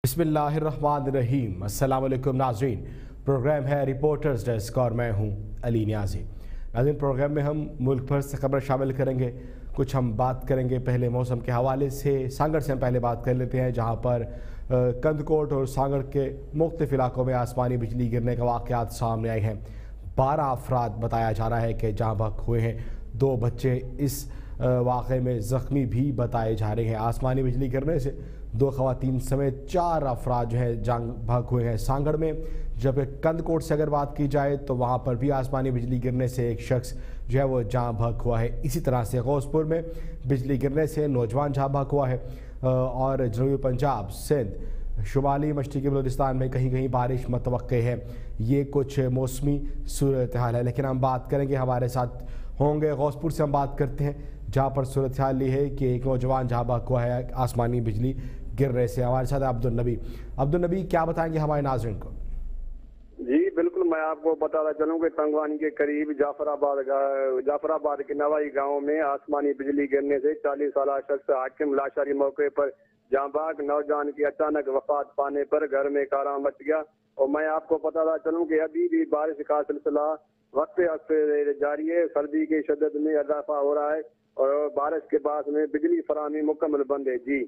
बिस्मिल्लाहिर्रहमानिर्रहीम। अस्सलाम वालेकुम नाज़रीन। प्रोग्राम है रिपोर्टर्स डेस्क और मैं हूं अली नियाज़ी। नाज़रीन, प्रोग्राम में हम मुल्क भर से खबर शामिल करेंगे। कुछ हम बात करेंगे पहले मौसम के हवाले से। सांगड़ से हम पहले बात कर लेते हैं, जहां पर कंदकोट और सांगड़ के मुख्तलिफ इलाकों में आसमानी बिजली गिरने का वाक़यात सामने आए हैं। 12 अफराद बताया जा रहा है कि जाँ बहक हुए हैं। 2 बच्चे इस वाक़े में ज़ख्मी भी बताए जा रहे हैं। आसमानी बिजली गिरने से 2 ख़वातीन समेत 4 अफराद जो है जान बहक हुए हैं सांगड़ में। जबकि कंदकोट से अगर बात की जाए तो वहाँ पर भी आसमानी बिजली गिरने से एक शख्स जो है वो जाँ बहक हुआ है। इसी तरह से गौसपुर में बिजली गिरने से नौजवान जाँ बहक हुआ है। और जनूबी पंजाब, सिंध, शुमाली मशरक़ी बलूचिस्तान में कहीं कहीं बारिश मतवक्के है। ये कुछ मौसमी सूरत हाल है। लेकिन हम बात करेंगे, हमारे साथ होंगे गौसपुर से हम बात करते हैं, जहाँ पर सूरत हाल ये है कि एक नौजवान जहाँ बहक हुआ है आसमानी बिजली गिरने से। हमारे साथ अब्दुल नबी, क्या बताएंगे हमारे नाज़रीन को? जी बिल्कुल, मैं आपको बताना चलूँ कि तंगवानी के करीब जाफराबाद के नवाई गांव में आसमानी बिजली गिरने से 40 साल शख्स हाकिम लाशारी मौके पर जाँ बहक। नौजवान की अचानक वफात पाने पर घर में कारा मच गया। और मैं आपको बताना चलूँ कि अभी भी बारिश का सिलसिला वक्त जारी है। सर्दी की शिद्दत में इजाफा हो रहा है और बारिश के बाद में बिजली फराहमी मुकम्मल बंद है। जी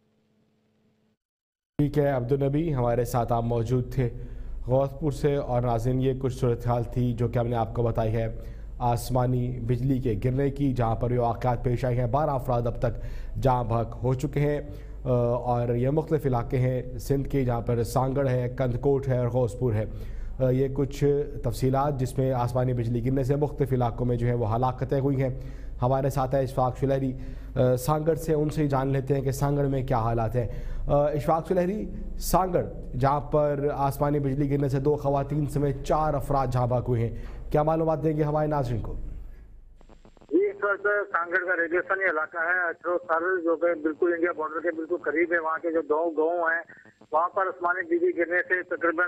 ठीक है अब्दुल नबी, हमारे साथ आप मौजूद थे गौसपुर से। और नाज़रीन, ये कुछ सूरत हाल थी जो कि हमने आपको बताई है आसमानी बिजली के गिरने की, जहाँ पर ये वाक़यात पेश आए हैं। 12 अफराद अब तक जाँ बहक हो चुके हैं। और ये मुख्तलिफ इलाके हैं सिंध के, जहाँ पर सांगड़ है, कंदकोट है और गौसपुर है। ये कुछ तफसीलात जिसमें आसमानी बिजली गिरने से मुख्तलिफ इलाकों में जो है वो हलाकतें हुई हैं। हमारे साथ है इशफाक सुलहरी सांगड़ से, उनसे ही जान लेते हैं कि सांगड़ में क्या हालात हैं। इशफाक सुलहरी, सांगड़ जहाँ पर आसमानी बिजली गिरने से 2 ख़वातीन समेत 4 अफराद जाँ बहक हुए हैं, क्या मालूमात देंगे हमारे नाज़रीन को? जी, इस वक्त सांगड़ का रेगिस्तानी इलाका है, अचरो सर, जो कि बिल्कुल इंडिया बॉर्डर के बिल्कुल करीब है। वहाँ के जो 2 गाँव हैं, वहाँ पर आसमानी बिजली गिरने से तकरीबन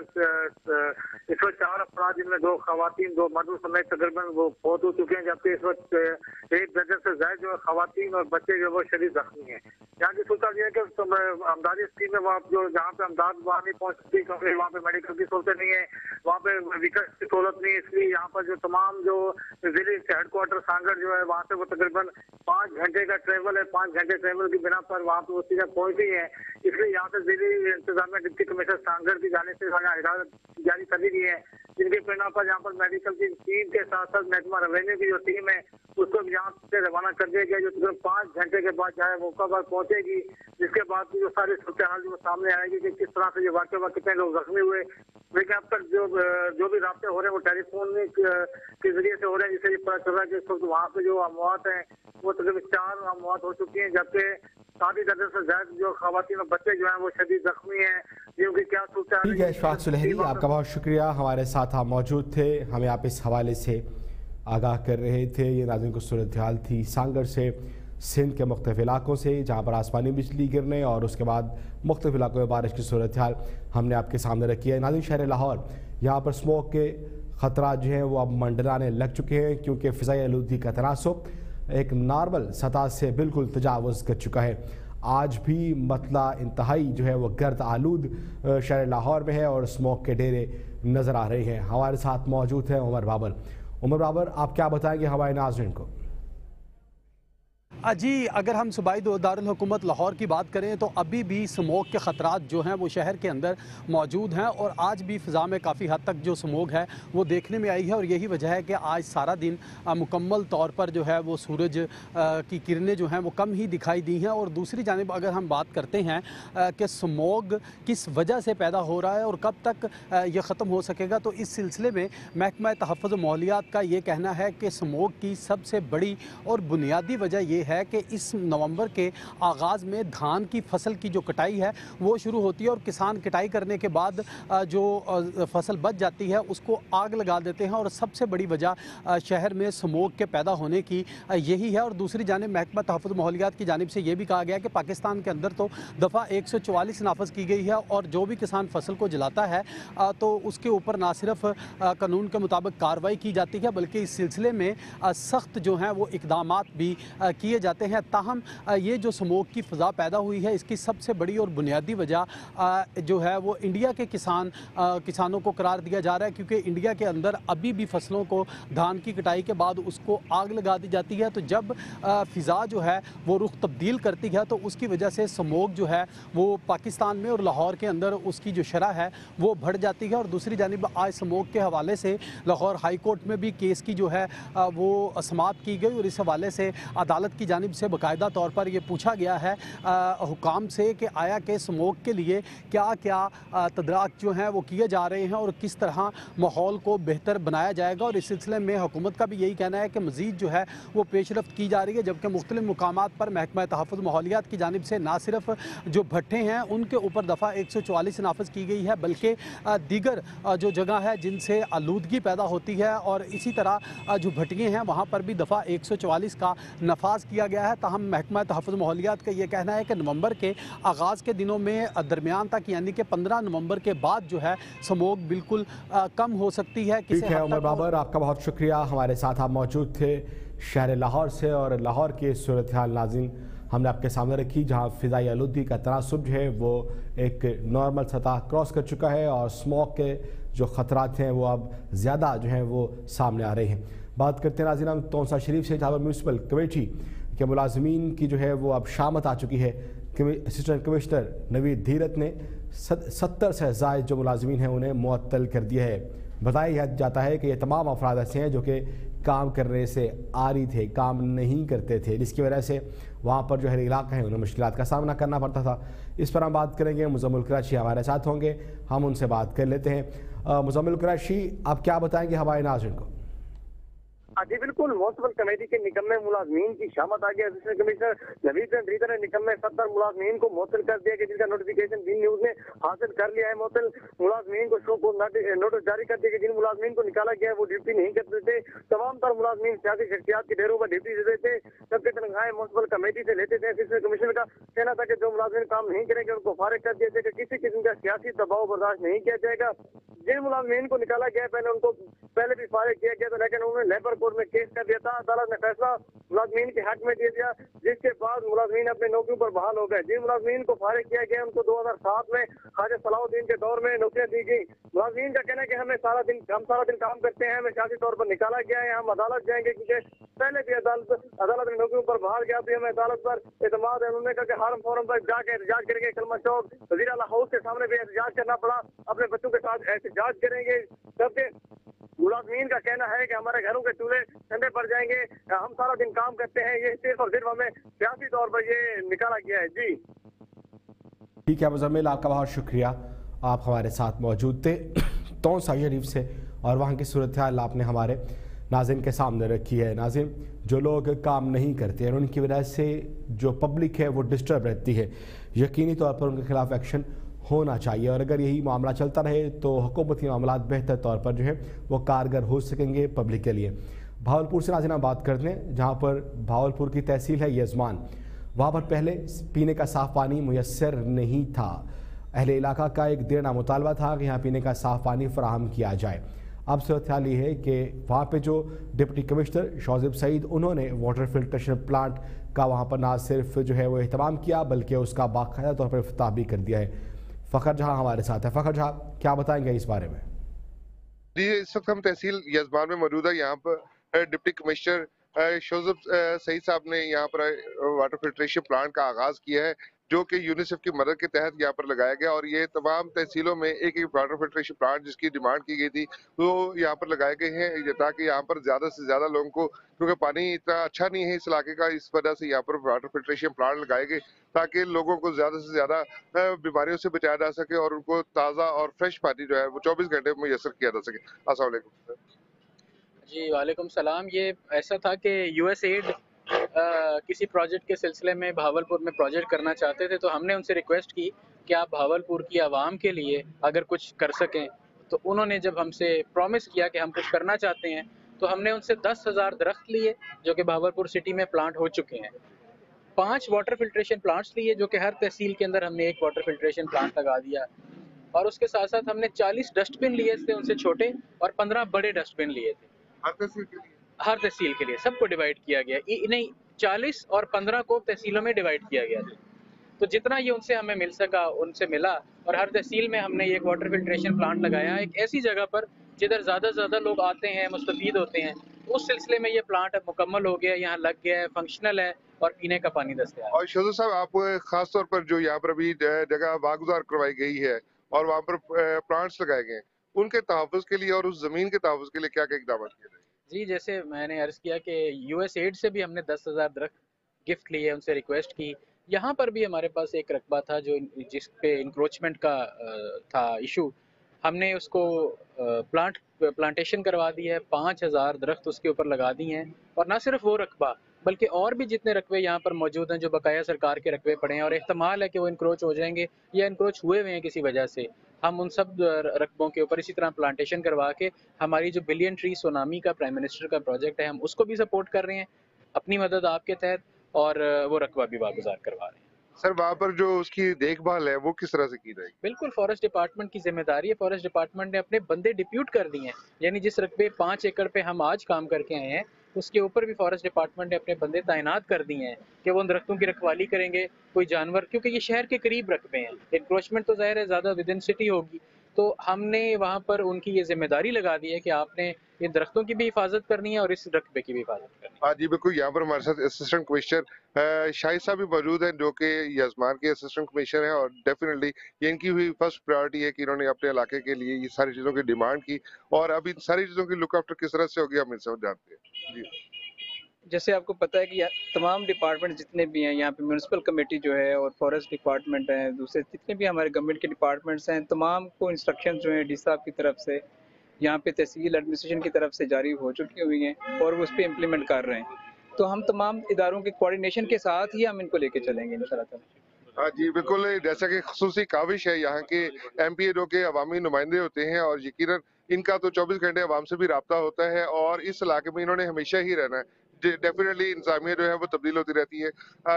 104 अफराद, जिनमें 2 ख़वातीन 2 मर्द समेत तकरीबन वो फौत हो चुके हैं। जबकि इस वक्त 1 दर्जन से ज्यादा जो ख़वातीन और बच्चे जो वो शदीद जख्मी हैं। यहाँ की सूचना यह है कि अमदादी स्कीम में वहाँ जो जहाँ पे अमदाद वहाँ नहीं पहुँच सकती, क्योंकि वहाँ पे मेडिकल की सहूलत नहीं है, वहाँ पे व्हीकल की सहूलत नहीं है। इसलिए यहाँ पर जो तमाम जो जिले हेडक्वार्टर सांगड़ जो है, वहाँ से वो तकरीबन 5 घंटे का ट्रेवल है। 5 घंटे ट्रेवल की बिना पर वहाँ पे वो सीधा पहुँची है। इसलिए यहाँ से जिले इंतजामिया डिप्टी कमिश्नर सांगड़ की जाने से हिदायत जारी कर दी गई है, जिनके परिणाम पर यहाँ पर मेडिकल की टीम के साथ साथ महकमा रेवेन्यू की जो टीम है उसको यहाँ से रवाना कर दिया गया, जो तकरीबन 5 घंटे के बाद चाहे मौका पर पहुंचेगी। जिसके बाद जो सारी सूरत हाल जो सामने आएगी कि किस तरह से ये वाक़या हुआ, कितने लोग जख्मी हुए। लेकिन अब तक जो भी रास्ते हो रहे हैं वो टेलीफोन के जरिए से हो रहे हैं, जिससे ये पता चल रहा है कि इस वक्त वहाँ पे जो अमवात हैं वो तकरीबन 4 अमवात हो चुकी हैं। जबकि 7 दर्जन से ज्यादा जो ख़वातीन और बच्चे जो हैं वो शदीद जख्मी हैं, जिनकी क्या सूरत हाल। ठीक है इशफाक सुलहरी, आपका बहुत शुक्रिया, हमारे साथ आप मौजूद थे, हमें आप इस हवाले से आगाह कर रहे थे। ये नाज़रीन को सूरत हाल थी सांगड़ से, सिंध के मुख्तलिफ इलाकों से, जहाँ पर आसमानी बिजली गिरने और उसके बाद मुख्तलिफ इलाकों में बारिश की सूरत हाल हमने आपके सामने रखी है। नाज़रीन, शहर लाहौर, यहाँ पर स्मोक के ख़तरा जो हैं वो अब मंडराने लग चुके हैं, क्योंकि फ़िज़ाई आलूदगी का तनासुब एक नॉर्मल सतह से बिल्कुल तजावुज़ कर चुका है। आज भी मतला इंतहाई जो है वो गर्द आलूद शहर लाहौर में है और स्मोक के डेरे नज़र आ रहे हैं। हमारे साथ मौजूद है उमर बाबर, आप क्या बताएंगे हमारे नाज़रीन को? जी, अगर हम सूबाई दारुल हुकूमत लाहौर की बात करें तो अभी भी स्मोक के ख़तरात जो हैं वो शहर के अंदर मौजूद हैं और आज भी फ़िज़ा में काफ़ी हद तक जो स्मोक है वो देखने में आई है। और यही वजह है कि आज सारा दिन मुकम्मल तौर पर जो है वो सूरज की किरणें जो हैं वो कम ही दिखाई दी हैं। और दूसरी जानिब अगर हम बात करते हैं कि स्मोक किस वजह से पैदा हो रहा है और कब तक ये ख़त्म हो सकेगा, तो इस सिलसिले में महकमा तहफ़्फ़ुज़ माहौलियात का ये कहना है कि स्मोक की सबसे बड़ी और बुनियादी वजह यह है कि इस नवंबर के आगाज़ में धान की फसल की जो कटाई है वो शुरू होती है और किसान कटाई करने के बाद जो फसल बच जाती है उसको आग लगा देते हैं। और सबसे बड़ी वजह शहर में स्मोक के पैदा होने की यही है। और दूसरी जानिब महकमा तहफ़्फ़ुज़ माहौलियात की जानिब से ये भी कहा गया कि पाकिस्तान के अंदर तो दफ़ा 144 नाफज की गई है और जो भी किसान फसल को जलाता है तो उसके ऊपर ना सिर्फ कानून के मुताबिक कार्रवाई की जाती है, बल्कि इस सिलसिले में सख्त जो हैं वो इक़दामात भी किए जाते हैं। ताहम ये जो स्मोक की फ़ज़ा पैदा हुई है, इसकी सबसे बड़ी और बुनियादी वजह जो है वो इंडिया के किसानों को करार दिया जा रहा है, क्योंकि इंडिया के अंदर अभी भी फसलों को धान की कटाई के बाद उसको आग लगा दी जाती है। तो जब फ़िज़ा जो है वो रुख तब्दील करती है तो उसकी वजह से स्मोक जो है वो पाकिस्तान में और लाहौर के अंदर उसकी जो शरह है वो बढ़ जाती है। और दूसरी जानिब आज स्मोक के हवाले से लाहौर हाई कोर्ट में भी केस की जो है वो समाप्त की गई और इस हवाले से अदालत की जानिब से बाकायदा तौर पर ये पूछा गया है हुकाम से कि आया कि स्मोक के लिए क्या क्या तदराक जो हैं वो किए जा रहे हैं और किस तरह माहौल को बेहतर बनाया जाएगा। और इस सिलसिले में हुकूमत का भी यही कहना है कि मज़ीद जो है वो पेशरफ्त की जा रही है, जबकि मुख्तलिफ मुकामात पर महकमा तहफ़्फ़ुज़ माहौलियात की जानिब से ना सिर्फ जो भट्टे हैं उनके ऊपर दफ़ा 144 नाफिज की गई है, बल्कि दीगर जो जगह है जिनसे आलूदगी पैदा होती है और इसी तरह जो भट्टियाँ हैं वहाँ पर भी दफ़ा 144 का नफाज किया गया है। ताहम महकमा तहफ़्फ़ुज़ माहौलियात का ये कहना है कि नवंबर के आगाज़ के दिनों में दरमियान तक यानी कि 15 नवंबर के बाद जो है स्मोक बिल्कुल कम हो सकती है। ठीक है उमर बाबर, आपका बहुत शुक्रिया, हमारे साथ आप मौजूद थे शहर लाहौर से। और लाहौर की सूरत हाल नाज़रीन हमने आपके सामने रखी, जहाँ फ़िज़ाई आलूदगी का तनासुब जो है वो एक नॉर्मल सतह क्रॉस कर चुका है और स्मोक के जो ख़तरात हैं वो अब ज़्यादा जो हैं वो सामने आ रहे हैं। बात करते हैं नाज़रीन हम तौसा शरीफ से, जहाँ पर म्यूनसिपल कमेटी के मुलाजमीन की जो है वो अब शामत आ चुकी है। असिस्टेंट कमिश्नर नवीद धीरत ने 70 से ज़ायद जो मुलाजमीन हैं उन्हें मुअत्तल कर दिया है। बताया जाता है कि ये तमाम अफराद ऐसे हैं जो कि काम करने से आरी थे, काम नहीं करते थे, जिसकी वजह से वहाँ पर जो है इलाका है उन्हें मुश्किलात का सामना करना पड़ता था। इस पर हम बात करेंगे, मुज़म्मिल कुरैशी हमारे साथ होंगे, हम उनसे बात कर लेते हैं। मुज़म्मिल कुरैशी, आप क्या बताएंगे हमारे नाज़रीन को? जी बिल्कुल, म्यूनसिपल कमेटी के निकम्मे मुलाजमीन की शामत आ गई। असिस्टेंट कमिश्नर नवीद धीरत ने निकम्मे 70 मुलाजमीन को मुअत्तल कर दिया कि जिनका नोटिफिकेशन बी न्यूज ने हासिल कर लिया है। मुअत्तल मुलाजमीन को शो को नोटिस जारी कर दिया कि जिन मुलाजमीन को निकाला गया है वो ड्यूटी नहीं करते थे। तमाम तर मुलाजमीन सियासी शख्सियात के डेरों पर ड्यूटी देते थे, सबके तनख्वाहें म्यूनसिपल कमेटी से लेते थे। असिस्टेंट कमिश्नर का कहना था कि जो मुलाजमीन काम नहीं करेंगे उनको फारिग कर दिया जाएगा, किसी किस्म का सियासी दबाव बर्दाश्त नहीं किया जाएगा। जिन मुलाजमीन को निकाला गया पहले भी फारिग किया गया था, लेकिन उन्होंने लेबर कोर्ट में केस कर दिया था। अदालत ने फैसला मुलाजमीन के हक में दे दिया, जिसके बाद मुलाजमीन अपने नौकरियों पर बहाल हो गए। जिन मुलाजमीन को फारिग किया गया उनको 2007 में ख्वाजा सलाहुद्दीन के दौर में नौकरियां दी गई। मुलाजमीन का कहना है कि हम सारा दिन काम करते हैं, हमें सियासी तौर पर निकाला गया है, हम अदालत जाएंगे, क्योंकि पहले भी अदालत ने नौकरियों पर बहाल किया, अभी हमें अदालत पर एतमाद है। उन्होंने कहा कि हारम फोरम पर जाकर एहतजाज करेंगे, कलमा चौक वज़ीर आला हाउस के सामने भी एहतजाज करना पड़ा, अपने बच्चों के साथ एहतजाज करेंगे। सबके मुलाजमीन का कहना है कि हमारे घरों के चूल्हे ठंडे पड़ जाएंगे, हम सारा दिन काम करते हैं, ये सिर्फ और सिर्फ हमें सियासी तौर पर ये निकाला गया है। जी ठीक है मुज़म्मिल, आपका बहुत शुक्रिया, आप हमारे साथ मौजूद थे तौसा शरीफ से और वहाँ की सूरत हाल आपने हमारे नाज़रीन के सामने रखी है। नाज़रीन, जो लोग काम नहीं करते हैं उनकी वजह से जो पब्लिक है वो डिस्टर्ब रहती है, यकीनी तौर पर उनके खिलाफ एक्शन होना चाहिए और अगर यही मामला चलता रहे तो हुकूमती मामला बेहतर तौर पर जो है वो कारगर हो सकेंगे पब्लिक के लिए। भावलपुर से नाज़रीन बात करते हैं, जहाँ पर भावलपुर की तहसील है यजमान, वहाँ पर पहले पीने का साफ़ पानी मुयस्सर नहीं था। अहले इलाका का एक देर मुतालबा था कि यहाँ पीने का साफ़ पानी फराहम किया जाए। अब सूरत हाल ये है कि वहाँ पे जो डिप्टी कमिश्नर शौज़िब सईद उन्होंने वाटर फिल्ट्रेशन प्लांट का वहाँ पर ना सिर्फ जो है वो एहतमाम किया बल्कि उसका बाकायदा तौर पर इफ्ताह भी कर दिया है। फ़खर जहाँ हमारे साथ है। फ़खर जहाँ, क्या बताएंगे इस बारे में? जी, इस वक्त हम तहसील यजमान में मौजूद है। यहाँ पर डिप्टी कमिश्नर शौज़िब सईद साहब ने यहाँ पर वाटर फिल्ट्रेशन प्लांट का आगाज किया है, जो कि यूनिसेफ की मदद के तहत यहाँ पर लगाया गया और ये तमाम तहसीलों में एक एक वाटर फिल्ट्रेशन प्लांट जिसकी डिमांड की गई थी वो यहाँ पर लगाए गए हैं, ताकि यहाँ पर ज्यादा से ज्यादा लोगों को, क्योंकि पानी इतना अच्छा नहीं है इस इलाके का, इस वजह से यहाँ पर वाटर फिल्ट्रेशन प्लांट लगाए गए ताकि लोगों को ज्यादा से ज्यादा बीमारियों से बचाया जा सके और उनको ताज़ा और फ्रेश पानी जो है वो 24 घंटे में मुयसर किया जा सके। अस्सलाम वालेकुम। जी वालेकुम सलाम। ये ऐसा था कि यूएसएड किसी प्रोजेक्ट के सिलसिले में भावलपुर में प्रोजेक्ट करना चाहते थे, तो हमने उनसे रिक्वेस्ट की कि आप भावलपुर की आवाम के लिए अगर कुछ कर सकें, तो उन्होंने जब हमसे प्रॉमिस किया कि हम कुछ करना चाहते हैं तो हमने उनसे 10,000 दरख्त लिए जो कि भावलपुर सिटी में प्लांट हो चुके हैं। 5 वाटर फिल्ट्रेशन प्लांट्स लिए जो कि हर तहसील के अंदर हमने एक वाटर फिल्ट्रेशन प्लांट लगा दिया और उसके साथ साथ हमने 40 डस्टबिन लिए थे उनसे छोटे और 15 बड़े डस्टबिन लिए थे हर तहसील के लिए हर तहसील के लिए। सबको डिवाइड किया गया, नहीं 40 और 15 को तहसीलों में डिवाइड किया गया था। तो जितना ये उनसे हमें मिल सका उनसे मिला, और हर तहसील में हमने एक वाटर फिल्ट्रेशन प्लांट लगाया, एक ऐसी जगह पर जिधर ज़्यादा से ज़्यादा लोग आते हैं, मुस्तफ़ीद होते हैं। उस सिलसिले में ये प्लांट अब मुकम्मल हो गया, यहाँ लग गया है, फंक्शनल है और पीने का पानी दस्तयाब है। और शोजो साहब, आप खास तौर पर जो यहाँ पर अभी जगह वागुजार करवाई गई है और वहाँ पर प्लांट्स लगाए गए हैं, उनके तहफ़्फ़ुज़ के लिए और उस ज़मीन के तहफ़्फ़ुज़ के लिए क्या-क्या इक़दाम किए गए? जी, जैसे मैंने अर्ज़ किया कि यूएसएड से भी हमने 10,000 दरख्त गिफ्ट लिए, उनसे रिक्वेस्ट की। यहाँ पर भी हमारे पास एक रकबा था जो जिस पे इंक्रोचमेंट का था इशू। हमने उसको प्लांटेशन करवा दी है, 5,000 दरख्त उसके ऊपर लगा दिए हैं। और ना सिर्फ वो रकबा, बल्कि और भी जितने रकबे यहाँ पर मौजूद हैं जो बकाया सरकार के रकबे पड़े हैं और एहतमाल है कि वो इंक्रोच हो जाएंगे या इंक्रोच हुए हुए हैं किसी वजह से, हम उन सब रकबों के ऊपर इसी तरह प्लांटेशन करवा के हमारी जो बिलियन ट्री सोनामी का प्राइम मिनिस्टर का प्रोजेक्ट है, हम उसको भी सपोर्ट कर रहे हैं अपनी मदद आपके तहत, और वो रकबा भी वागुजार करवा रहे हैं। सर, वहाँ पर जो उसकी देखभाल है वो किस तरह से की जाएगी? बिल्कुल फॉरेस्ट डिपार्टमेंट की जिम्मेदारी है। फॉरेस्ट डिपार्टमेंट ने अपने बंदे डिप्यूट कर दिए हैं, यानी जिस रकबे 5 एकड़ पे हम आज काम करके आए हैं उसके ऊपर भी फॉरेस्ट डिपार्टमेंट ने अपने बंदे तैनात कर दिए हैं कि वो उन दरख्तों की रखवाली करेंगे। कोई जानवर, क्योंकि ये शहर के करीब रकबे हैं, इंक्रोचमेंट तो ज़ाहिर है ज़्यादा विद इन सिटी होगी, तो हमने वहाँ पर उनकी ये जिम्मेदारी लगा दी है कि आपने इन दरख्तों की भी हिफाजत करनी है और इस रकबे की भी हिफाजत करनी है। हाँ जी, बिल्कुल। यहाँ पर हमारे साथ असिस्टेंट कमिश्नर शाहिद साहब भी मौजूद हैं, जो कि यजमान के असिस्टेंट कमिश्नर हैं, और डेफिनेटली ये इनकी हुई फर्स्ट प्रायोरिटी है कि इन्होंने अपने इलाके के लिए ये सारी चीज़ों की डिमांड की, और अब इन सारी चीज़ों की लुक आफ्टर किस तरह से होगी हम इनसे जानते हैं। जी। जैसे आपको पता है कि तमाम डिपार्टमेंट जितने भी हैं यहाँ पे, म्यूनिसिपल कमेटी जो है और फॉरेस्ट डिपार्टमेंट है, दूसरे जितने भी हमारे गवर्नमेंट के डिपार्टमेंट्स हैं, तमाम को इंस्ट्रक्शन जो है डी साहब की तरफ से यहाँ पे तहसील एडमिनिस्ट्रेशन की तरफ से जारी हो चुकी हुई हैं और वो उस पर इम्प्लीमेंट कर रहे हैं। तो हम तमाम इदारों के कोऑर्डिनेशन के साथ ही हम इनको लेके चलेंगे इंशाल्लाह ताला। हाँ जी, बिल्कुल। जैसा कि खसूसी काविश है यहाँ के एमपीए जो के अवामी नुमाइंदे होते हैं, और यकीनन इनका तो 24 घंटे अवाम से भी राब्ता होता है, और इस इलाके में इन्होंने हमेशा ही रहना है। डेफिनेटली इंतजामिया जो है वो तब्दील होती रहती है।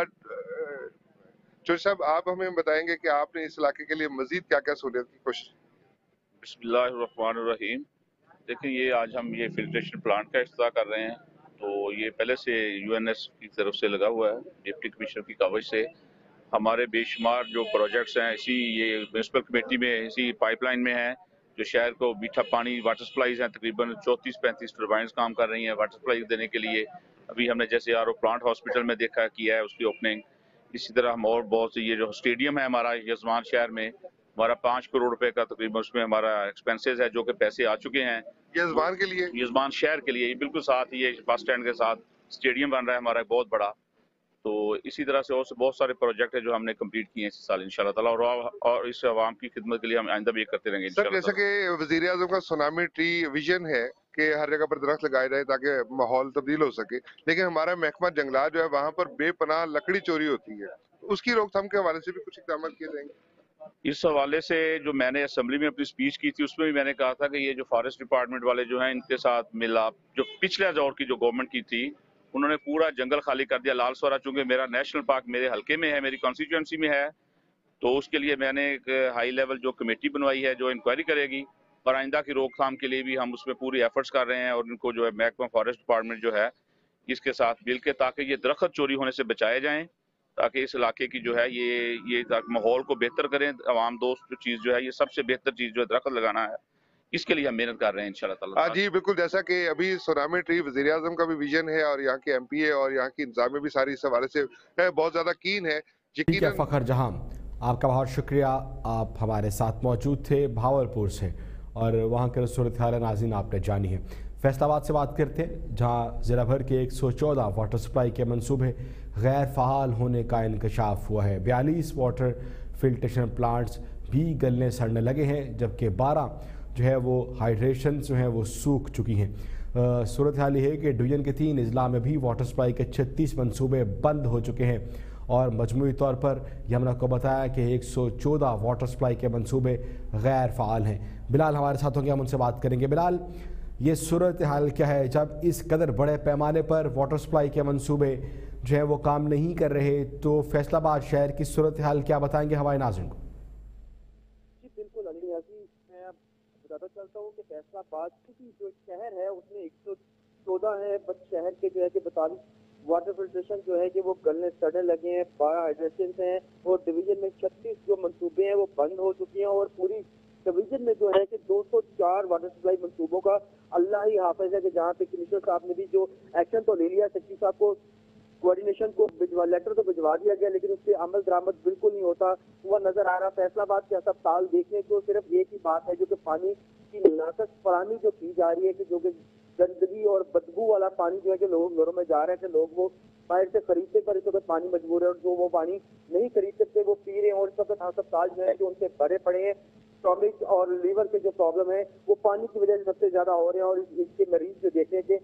चौधरी साहब, आप हमें बताएंगे कि आपने इस इलाके के लिए मजीद क्या क्या सहूलियत की कोशिश? बिस्मिल्लाहिर्रहमानिर्रहीम। देखिए, ये आज हम ये फिल्ट्रेशन प्लांट का इफ्तिताह कर रहे हैं। तो ये पहले से यूएनएस की तरफ से लगा हुआ है, डिप्टी कमिश्नर की कावज से। हमारे बेशुमार जो प्रोजेक्ट्स हैं इसी ये म्यूनिसिपल कमेटी में इसी पाइपलाइन में हैं, जो शहर को मीठा पानी वाटर सप्लाईज हैं, तकरीबन 34-35 टर्बाइंस काम कर रही हैं वाटर सप्लाई देने के लिए। अभी हमने जैसे आरओ प्लांट हॉस्पिटल में देखा किया है उसकी ओपनिंग। इसी तरह हम और बहुत से, ये जो स्टेडियम है हमारा यजमान शहर में, हमारा 5 करोड़ रुपए का तकरीबन उसमें हमारा एक्सपेंसेस है, जो कि पैसे आ चुके हैं यजमान के लिए, यजमान शहर के लिए। बिल्कुल साथ ही ये बस स्टैंड के साथ स्टेडियम बन रहा है हमारा बहुत बड़ा। तो इसी तरह से और बहुत सारे प्रोजेक्ट है जो हमने कंप्लीट किए हैं इस साल इंशाल्लाह ताला, और इस आवाम की खिदमत के लिए हम आइंदा भी करते रहेंगे सर। जैसा कि वजीर आजम का सुनामी ट्री विजन है कि हर जगह पर दरख्त लगाए जाए ताकि माहौल तब्दील हो सके, लेकिन हमारा महकमा जंगलात जो है वहाँ पर बेपनाह लकड़ी चोरी होती है, उसकी रोकथाम के हवाले से भी कुछ इक़दाम किए जाएंगे? इस हवाले से जो मैंने असेंबली में अपनी स्पीच की थी उसमें भी मैंने कहा था कि ये जो फॉरेस्ट डिपार्टमेंट वाले जो हैं इनके साथ मिला, जो पिछले दौर की जो गवर्नमेंट की थी, उन्होंने पूरा जंगल खाली कर दिया। लाल सोरा चूंकि मेरा नेशनल पार्क मेरे हल्के में है, मेरी कॉन्स्टिट्यूएंसी में है, तो उसके लिए मैंने एक हाई लेवल जो कमेटी बनवाई है जो इंक्वायरी करेगी, और आइंदा की रोकथाम के लिए भी हम उसमें पूरी एफर्ट्स कर रहे हैं। और इनको जो है महकमा फॉरेस्ट डिपार्टमेंट जो है इसके साथ मिल के, ताकि ये दरख्त चोरी होने से बचाए जाएं, ताकि इस इलाके की जो है ये माहौल को बेहतर करें। आवाम दोस्त जो चीज़ जो है, ये सबसे बेहतर चीज़ जो है दरख्त लगाना है, इसके लिए हम मेहनत कर रहे हैं इंशाल्लाह ताला। हाँ जी, बिल्कुल। जैसा कि अभी सुनामी ट्री वज़ीर आज़म का भी विजन है, और यहाँ के एमपीए और यहाँ की इंतजामिया भी सारी इस हवाले से बहुत ज़्यादा कीन है। ठीक है फ़खर जहां, आपका बहुत शुक्रिया। आप हमारे साथ मौजूद थे भावलपुर से, और वहाँ के सूरत हाल नाज़रीन आपने जानी है। फैसलाबाद से बात करते हैं, जहाँ ज़िला भर के 114 वाटर सप्लाई के मनसूबे गैर फ़ाल होने का इंकशाफ हुआ है। 42 वाटर फिल्ट्रेशन प्लांट्स भी गलने सड़ने लगे हैं, जबकि 12 जो है वो हाइड्रेशन जो है वो सूख चुकी हैं। सूरत हाल ये है कि डिवीज़न के 3 अजला में भी वाटर सप्लाई के 36 मनसूबे बंद हो चुके हैं, और मजमूई तौर पर यह हमने आपको बताया कि 114 वाटर सप्लाई के मंसूबे गैर फ़ाल हैं। बिलाल हमारे साथ होंगे, हम उनसे बात करेंगे। बिलाल, ये सूरत हाल क्या है जब इस कदर बड़े पैमाने पर वाटर सप्लाई के मंसूबे जो है वो काम नहीं कर रहे? तो फैसलाबाद शहर की सूरत हाल क्या बताएंगे हमारे नाज़रीन को? जी बिल्कुल अली याजी, मैं बताता चलता हूँ कि फैसलाबाद की जो शहर है उसमें 114 है, बस शहर के जो है कि 42 वाटर फिल्ट्रेशन जो है कि वो गलने सड़ने लगे हैं, हाइड्रेशन हैं, और डिवीजन में 36 जो मंसूबे हैं वो बंद हो चुके हैं, और पूरी डिवीजन में जो है कि 204 वाटर सप्लाई मंसूबों का अल्लाह ही हाफिज है कि जहाँ पे कमिश्नर साहब ने भी जो एक्शन तो ले लिया, सेक्रेटरी साहब को कोऑर्डिनेशन को लेटर तो भिजवा दिया गया, लेकिन उससे अमल दरामद बिल्कुल नहीं होता हुआ नजर आ रहा। फैसलाबाद के अस्पताल देखने को सिर्फ एक ही बात है जो कि पानी की नाकस फराहमी जो की जा रही है, कि जो कि गंदगी और बदबू वाला पानी जो है कि लोग घरों में जा रहे थे, लोग वो बाहर से खरीदते पर इस वक्त पानी मजबूर है, और जो वो पानी नहीं खरीद सकते वो पी रहे हैं, और इस वक्त अस्पताल जो है कि उनसे भरे पड़े हैं। स्टॉमिक और लीवर के जो प्रॉब्लम है वो पानी की वजह से सबसे ज्यादा हो रहे हैं, और इसके मरीज जो देखने के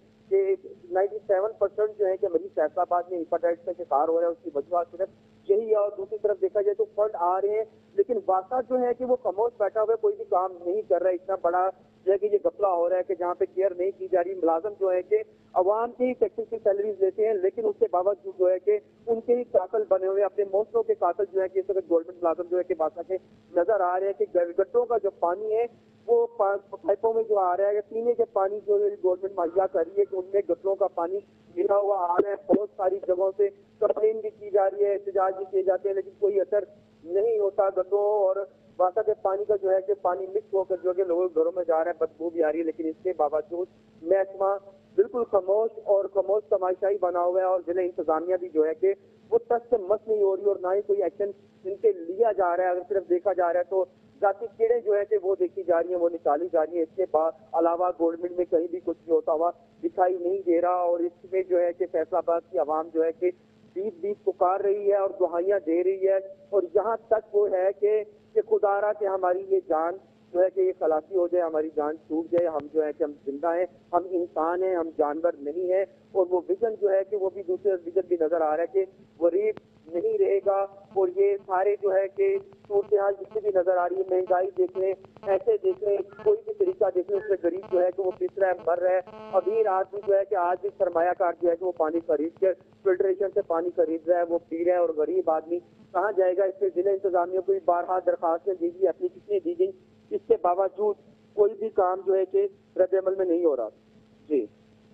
97% जो है कि मरीज फैसलाबाद में हेपेटाइटिस का शिकार हो रहा है, उसकी वजह सिर्फ यही है। और दूसरी तरफ देखा जाए तो फंड आ रहे हैं, लेकिन वासा जो है कि वो खामोश बैठा हुआ है, कोई भी काम नहीं कर रहा है। इतना बड़ा जो है कि ये गफला हो रहा है कि जहाँ पे केयर नहीं की जा रही। मुलाजम जो है कि अवाम के ही टैक्सेस की सैलरीज लेते हैं, लेकिन उसके बावजूद जो है कि उनके ही कातल बने हुए, अपने मौसलों के कातल जो है कि इस वक्त गवर्नमेंट मुलाजम जो है कि बासा के नजर आ रहे हैं कि गड्ढों का जो पानी है वो पाइपों में जो आ रहा है, पीने के पानी जो गवर्नमेंट मुहैया कर रही है कि उनमें गड्ढों का पानी मिला हुआ आ रहा है। बहुत सारी जगहों से कंप्लेन भी की जा रही है, एहतजाज भी किए जाते हैं, लेकिन कोई असर नहीं होता। गड्ढों और वासा के पानी का जो है कि पानी मिक्स होकर जो है लोगों के घरों में जा रहा है, बदबू भी आ रही है, लेकिन इसके बावजूद महकमा बिल्कुल खामोश और खामोश तमाशाई बना हुआ है, और जिला इंतजामिया भी जो है कि वो टच से मस नहीं हो रही, और ना ही कोई एक्शन इनके लिया जा रहा है। अगर सिर्फ देखा जा रहा है तो जाती कीड़े जो है कि वो देखी जा रही है, वो निकाली जा रही है। इसके बाद अलावा गवर्नमेंट में कहीं भी कुछ भी होता हुआ दिखाई नहीं दे रहा, और इसमें जो है कि फैसलाबाद की आवाम जो है कि बीच बीच पुकार रही है और दुहाइयां दे रही है, और यहाँ तक वो है कि खुदारा कि हमारी ये जान जो है कि ये खलासी हो जाए, हमारी जान छूट जाए, हम जो है कि हम जिंदा हैं, हम इंसान हैं, हम जानवर नहीं है। और वो विजन जो है कि वो भी दूसरे विजन भी नजर आ रहा है कि गरीब नहीं रहेगा, और ये सारे जो है कि सूरत हाल जितनी भी नजर आ रही है, महंगाई देख लें, ऐसे देख लें, कोई भी तरीका देख लें, उसमें गरीब जो है कि वो पिस रहा है, मर रहा है। अमीर आदमी जो है कि आज भी सरमायाकार जो है कि वो पानी खरीद के फिल्ट्रेशन से पानी खरीद रहा है, वो पी रहा है, और गरीब आदमी कहाँ जाएगा। इसके जिला इंतजामिया को भी बारहा दरखास्तें दी गई, एप्लीकेशन दी गई, इसके बावजूद कोई भी काम जो है कि रद्द अमल में नहीं हो रहा। जी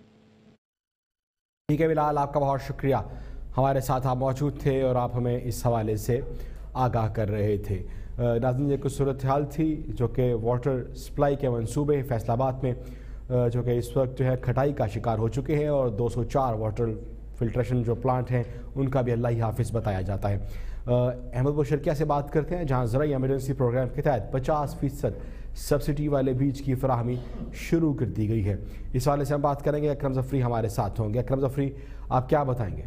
ठीक है बिलाल, आपका बहुत शुक्रिया, हमारे साथ आप मौजूद थे और आप हमें इस हवाले से आगाह कर रहे थे। नाज़रीन, ये कुछ सूरत हाल थी जो कि वाटर सप्लाई के मंसूबे फैसलाबाद में जो कि इस वक्त जो है खटाई का शिकार हो चुके हैं, और 204 वाटर फिल्ट्रेशन जो प्लांट हैं उनका भी अल्लाह ही हाफिज़ बताया जाता है। अहमदपुर शर्किया से बात करते हैं, जहाँ ज़राई एमरजेंसी प्रोग्राम के तहत 50% सब्सिडी वाले बीज की फराहमी शुरू कर दी गई है। इस वाले से हम बात करेंगे, अकरम ज़फ़री हमारे साथ होंगे। अकरम ज़फ़री, आप क्या बताएंगे?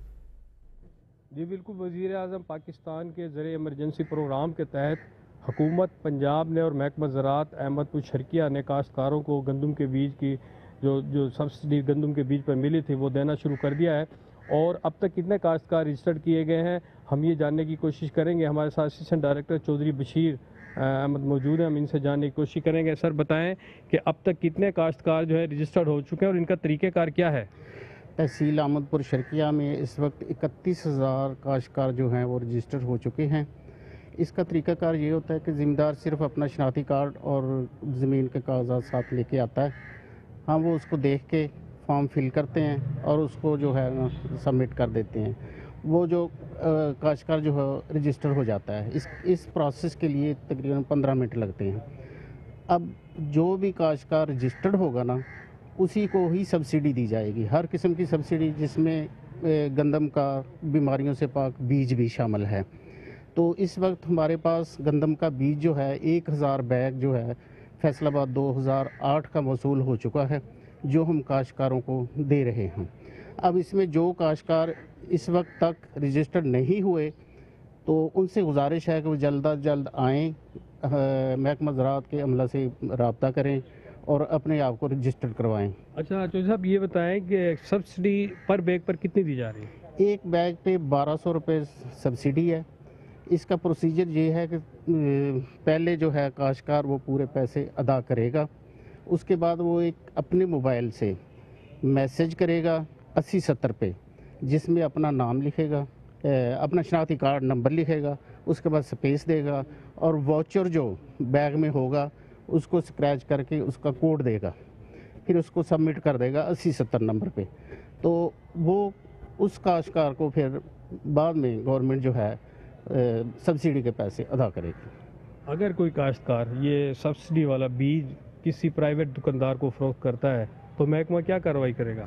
जी बिल्कुल, वज़ीर आज़म पाकिस्तान के ज़रिए एमरजेंसी प्रोग्राम के तहत हुकूमत पंजाब ने और महकमा ज़राअत अहमदपुर शर्किया ने काश्तकारों को गंदम के बीज की जो सब्सिडी गंदम के बीज पर मिली थी वो देना शुरू कर दिया है। और अब तक कितने काश्तकार रजिस्टर्ड किए गए हैं हम ये जानने की कोशिश करेंगे। हमारे साथ असिस्टेंट डायरेक्टर चौधरी बशीर अहमद मौजूद हैं, हम इनसे जानने की कोशिश करेंगे। सर बताएं कि अब तक कितने काश्तकार जो है रजिस्टर्ड हो चुके हैं और इनका तरीक़ेकार क्या है? तहसील अहमदपुर शर्किया में इस वक्त 31,000 काश्तकार जो हैं वो रजिस्टर हो चुके हैं। इसका तरीक़ाकार ये होता है कि ज़िम्मेदार सिर्फ अपना शनाख्ती कार्ड और ज़मीन के कागजात साथ लेके आता है, हम वो उसको देख के फॉर्म फिल करते हैं और उसको जो है सबमिट कर देते हैं। वो जो काश्तकार जो है रजिस्टर हो जाता है। इस प्रोसेस के लिए तकरीबन 15 मिनट लगते हैं। अब जो भी काश्तकार रजिस्टर्ड होगा ना, उसी को ही सब्सिडी दी जाएगी, हर किस्म की सब्सिडी, जिसमें गंदम का बीमारियों से पाक बीज भी शामिल है। तो इस वक्त हमारे पास गंदम का बीज जो है 1000 बैग जो है फैसलाबाद 2008 का मौसूल हो चुका है, जो हम काश्तकारों को दे रहे हैं। अब इसमें जो काश्तकार इस वक्त तक रजिस्टर्ड नहीं हुए तो उनसे गुजारिश है कि वो जल्द अज जल्द आएँ, महकमा ज़राअत के अमला से रब्ता करें और अपने आप को रजिस्टर्ड करवाएं। अच्छा चौधरी साहब, ये बताएं कि सब्सिडी पर बैग पर कितनी दी जा रही है? एक बैग पे 1200 रुपये सब्सिडी है। इसका प्रोसीजर ये है कि पहले जो है काश्तकार वो पूरे पैसे अदा करेगा, उसके बाद वो एक अपने मोबाइल से मैसेज करेगा 8070 पे, जिसमें अपना नाम लिखेगा, अपना शनाख्ती कार्ड नंबर लिखेगा, उसके बाद स्पेस देगा और वाउचर जो बैग में होगा उसको स्क्रैच करके उसका कोड देगा, फिर उसको सबमिट कर देगा 8070 नंबर पे। तो वो उस काश्तकार को फिर बाद में गवर्नमेंट जो है सब्सिडी के पैसे अदा करेगी। अगर कोई काश्तकार ये सब्सिडी वाला बीज किसी प्राइवेट दुकानदार को फरोख्त करता है तो महकमा क्या कार्रवाई करेगा?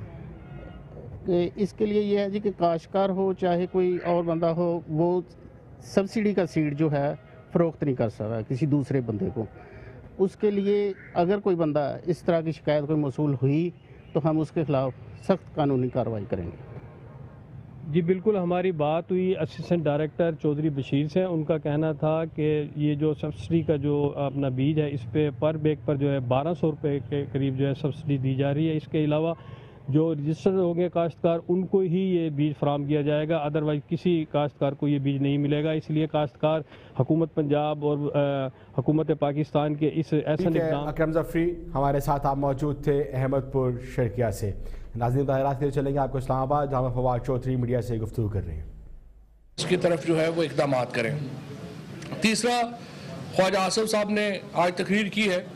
इसके लिए ये है जी कि काश्तकार हो चाहे कोई और बंदा हो, वो सब्सिडी का सीड जो है फरोख्त नहीं कर सकता किसी दूसरे बंदे को। उसके लिए अगर कोई बंदा इस तरह की शिकायत कोई मौसूल हुई तो हम उसके खिलाफ सख्त कानूनी कार्रवाई करेंगे। जी बिल्कुल, हमारी बात हुई असिस्टेंट डायरेक्टर चौधरी बशीर से। उनका कहना था कि ये जो सब्सिडी का जो अपना बीज है इस पे पर बैग पर जो है 1200 रुपये के करीब जो है सब्सिडी दी जा रही है। इसके अलावा जो रजिस्टर्ड होंगे काश्तकार उनको ही ये बीज फराहम किया जाएगा, अदरवाइज़ किसी काश्तकार को ये बीज नहीं मिलेगा। इसलिए काश्तकार हुकूमत पंजाब और हुकूमत पाकिस्तान के इस ऐसा निज़ाम। अकरम ज़फ़री हमारे साथ आप मौजूद थे अहमदपुर शर्किया से। नाज़रीन ताहिरात के लिए चलेंगे आपको इस्लामाबाद, जहाँ फवाद चौधरी मीडिया से गुफ्तगू कर रहे हैं। इसकी तरफ जो है वो इक़दाम करें। तीसरा, ख्वाजा आसिफ साहब ने आज तकरीर की है।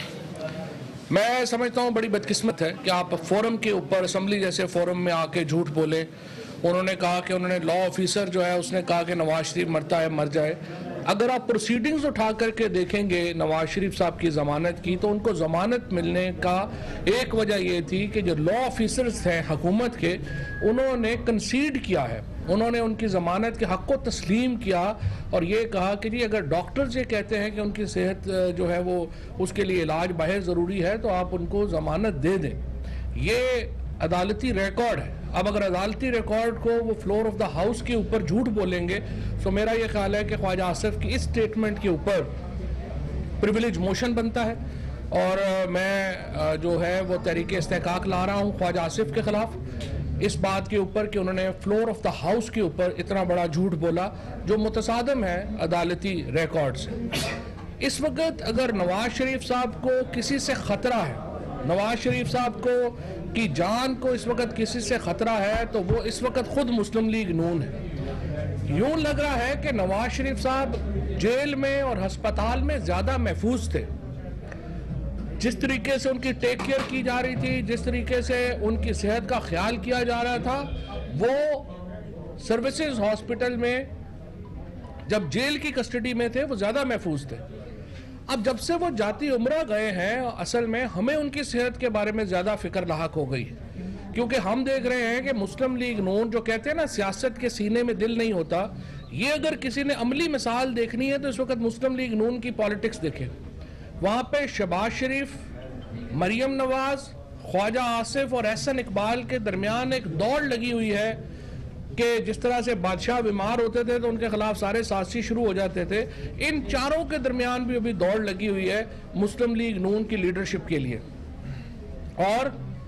मैं समझता हूँ बड़ी बदकिस्मत है कि आप फोरम के ऊपर, असम्बली जैसे फोरम में आके झूठ बोले। उन्होंने कहा कि उन्होंने लॉ ऑफिसर जो है उसने कहा कि नवाज शरीफ मरता है मर जाए। अगर आप प्रोसीडिंग्स उठा करके देखेंगे नवाज शरीफ साहब की ज़मानत की, तो उनको ज़मानत मिलने का एक वजह ये थी कि जो लॉ ऑफिसर्स हैं हुकूमत के, उन्होंने कंसीड किया है, उन्होंने उनकी ज़मानत के हक़ को तस्लीम किया और ये कहा कि जी अगर डॉक्टर्स ये कहते हैं कि उनकी सेहत जो है वो उसके लिए इलाज बाहर ज़रूरी है तो आप उनको ज़मानत दे दें। ये अदालती रिकॉर्ड है। अब अगर अदालती रिकॉर्ड को वो फ्लोर ऑफ द हाउस के ऊपर झूठ बोलेंगे तो मेरा ये ख्याल है कि ख्वाजा आसिफ की इस स्टेटमेंट के ऊपर प्रिविलेज मोशन बनता है और मैं जो है वो तहरीक इस्तेहकाक ला रहा हूँ ख्वाजा आसिफ के ख़िलाफ़ इस बात के ऊपर कि उन्होंने फ्लोर ऑफ द हाउस के ऊपर इतना बड़ा झूठ बोला जो मुतसादम है अदालती रिकॉर्ड से। इस वक्त अगर नवाज शरीफ साहब को किसी से ख़तरा है, नवाज शरीफ साहब को की जान को इस वक्त किसी से ख़तरा है तो वो इस वक्त खुद मुस्लिम लीग नून है। यूँ लग रहा है कि नवाज शरीफ साहब जेल में और हस्पताल में ज़्यादा महफूज थे। जिस तरीके से उनकी टेक केयर की जा रही थी, जिस तरीके से उनकी सेहत का ख्याल किया जा रहा था, वो सर्विसेज हॉस्पिटल में जब जेल की कस्टडी में थे वो ज़्यादा महफूज थे। अब जब से वो जाती उम्रा गए हैं, असल में हमें उनकी सेहत के बारे में ज़्यादा फिक्र लाहक हो गई है, क्योंकि हम देख रहे हैं कि मुस्लिम लीग नून जो कहते हैं ना सियासत के सीने में दिल नहीं होता, ये अगर किसी ने अमली मिसाल देखनी है तो इस वक्त मुस्लिम लीग नून की पॉलिटिक्स देखें। वहाँ पे शहबाज शरीफ, मरियम नवाज, ख्वाजा आसिफ और एहसन इकबाल के दरमियान एक दौड़ लगी हुई है कि जिस तरह से बादशाह बीमार होते थे तो उनके खिलाफ सारे साजिशी शुरू हो जाते थे। इन चारों के दरमियान भी अभी दौड़ लगी हुई है मुस्लिम लीग नून की लीडरशिप के लिए। और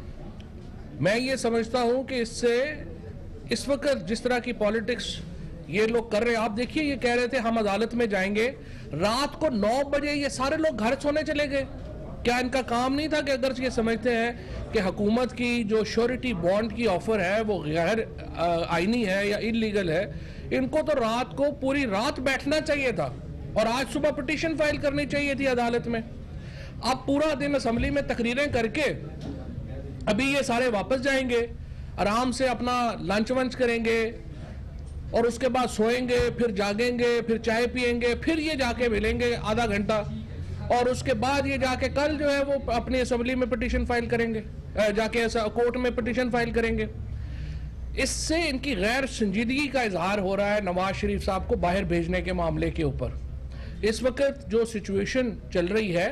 मैं ये समझता हूँ कि इससे इस वक्त जिस तरह की पॉलिटिक्स ये लोग कर रहे हैं, आप देखिए ये कह रहे थे हम अदालत में जाएंगे, रात को 9 बजे ये सारे लोग घर सोने चले गए। क्या इनका काम नहीं था कि अगर ये समझते हैं कि हुकूमत की जो श्योरिटी बॉन्ड की ऑफर है वो गैर आईनी है या इलीगल है, इनको तो रात को पूरी रात बैठना चाहिए था और आज सुबह पिटीशन फाइल करनी चाहिए थी अदालत में। आप पूरा दिन असम्बली में तकरीरें करके अभी ये सारे वापस जाएंगे, आराम से अपना लंच वंच करेंगे और उसके बाद सोएंगे, फिर जागेंगे, फिर चाय पिएंगे, फिर ये जाके मिलेंगे आधा घंटा और उसके बाद ये जाके कल जो है वो अपनी असम्बली में पिटीशन फाइल करेंगे, जाके ऐसा कोर्ट में पिटीशन फाइल करेंगे। इससे इनकी गैर संजीदगी का इजहार हो रहा है नवाज शरीफ साहब को बाहर भेजने के मामले के ऊपर। इस वक्त जो सिचुएशन चल रही है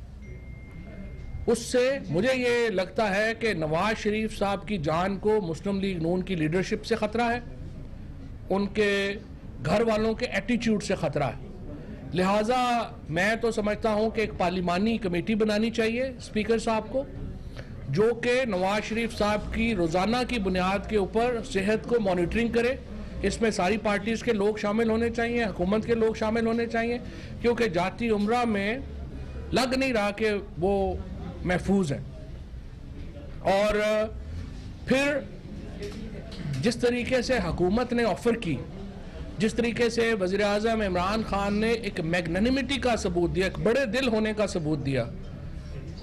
उससे मुझे ये लगता है कि नवाज शरीफ साहब की जान को मुस्लिम लीग नून की लीडरशिप से ख़तरा है, उनके घर वालों के एटीट्यूड से ख़तरा है। लिहाजा मैं तो समझता हूं कि एक पार्लिमानी कमेटी बनानी चाहिए स्पीकर साहब को, जो कि नवाज शरीफ साहब की रोज़ाना की बुनियाद के ऊपर सेहत को मॉनिटरिंग करे। इसमें सारी पार्टीज़ के लोग शामिल होने चाहिए, हुकूमत के लोग शामिल होने चाहिए, क्योंकि जाती उम्रा में लग नहीं रहा कि वो महफूज है। और फिर जिस तरीके से हुकूमत ने ऑफ़र की, जिस तरीके से वज़ीर आज़म इमरान खान ने एक मैग्नेनिमिटी का सबूत दिया, एक बड़े दिल होने का सबूत दिया,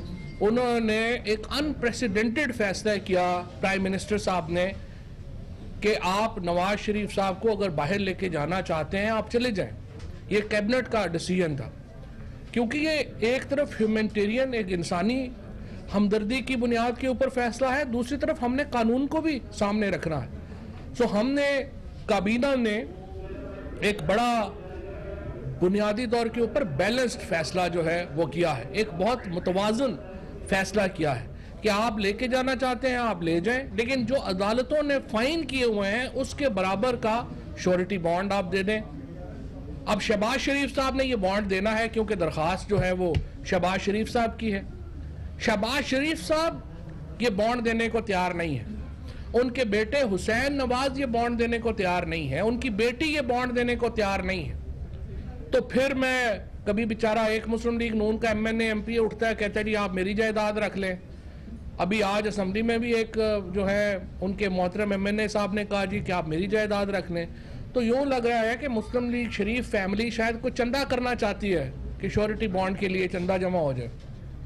उन्होंने एक अनप्रेसिडेंटेड फैसला किया प्राइम मिनिस्टर साहब ने कि आप नवाज शरीफ साहब को अगर बाहर लेके जाना चाहते हैं आप चले जाएं। ये कैबिनेट का डिसीजन था, क्योंकि ये एक तरफ ह्यूमैनिटेरियन, एक इंसानी हमदर्दी की बुनियाद के ऊपर फैसला है, दूसरी तरफ हमने कानून को भी सामने रखना है। सो हमने काबीना ने एक बड़ा बुनियादी तौर के ऊपर बैलेंस्ड फैसला जो है वो किया है, एक बहुत मुतवाजन फैसला किया है कि आप लेके जाना चाहते हैं आप ले जाएं, लेकिन जो अदालतों ने फाइन किए हुए हैं उसके बराबर का श्योरिटी बॉन्ड आप दे दें। अब शहबाज शरीफ साहब ने ये बॉन्ड देना है क्योंकि दरख्वास्त जो है वो शहबाज शरीफ साहब की है। शहबाज शरीफ साहब ये बॉन्ड देने को तैयार नहीं है, उनके बेटे हुसैन नवाज ये बॉन्ड देने को तैयार नहीं है, उनकी बेटी ये बॉन्ड देने को तैयार नहीं है। तो फिर मैं कभी बेचारा एक मुस्लिम लीग नून का MNA MP उठता है, कहता है जी आप मेरी जायदाद रख लें। अभी आज असम्बली में भी एक जो है उनके मोहतरम MNA साहब ने कहा जी कि आप मेरी जायदाद रख लें। तो यूं लग रहा है कि मुस्लिम लीग शरीफ फैमिली शायद कुछ चंदा करना चाहती है कि श्योरिटी बॉन्ड के लिए चंदा जमा हो जाए।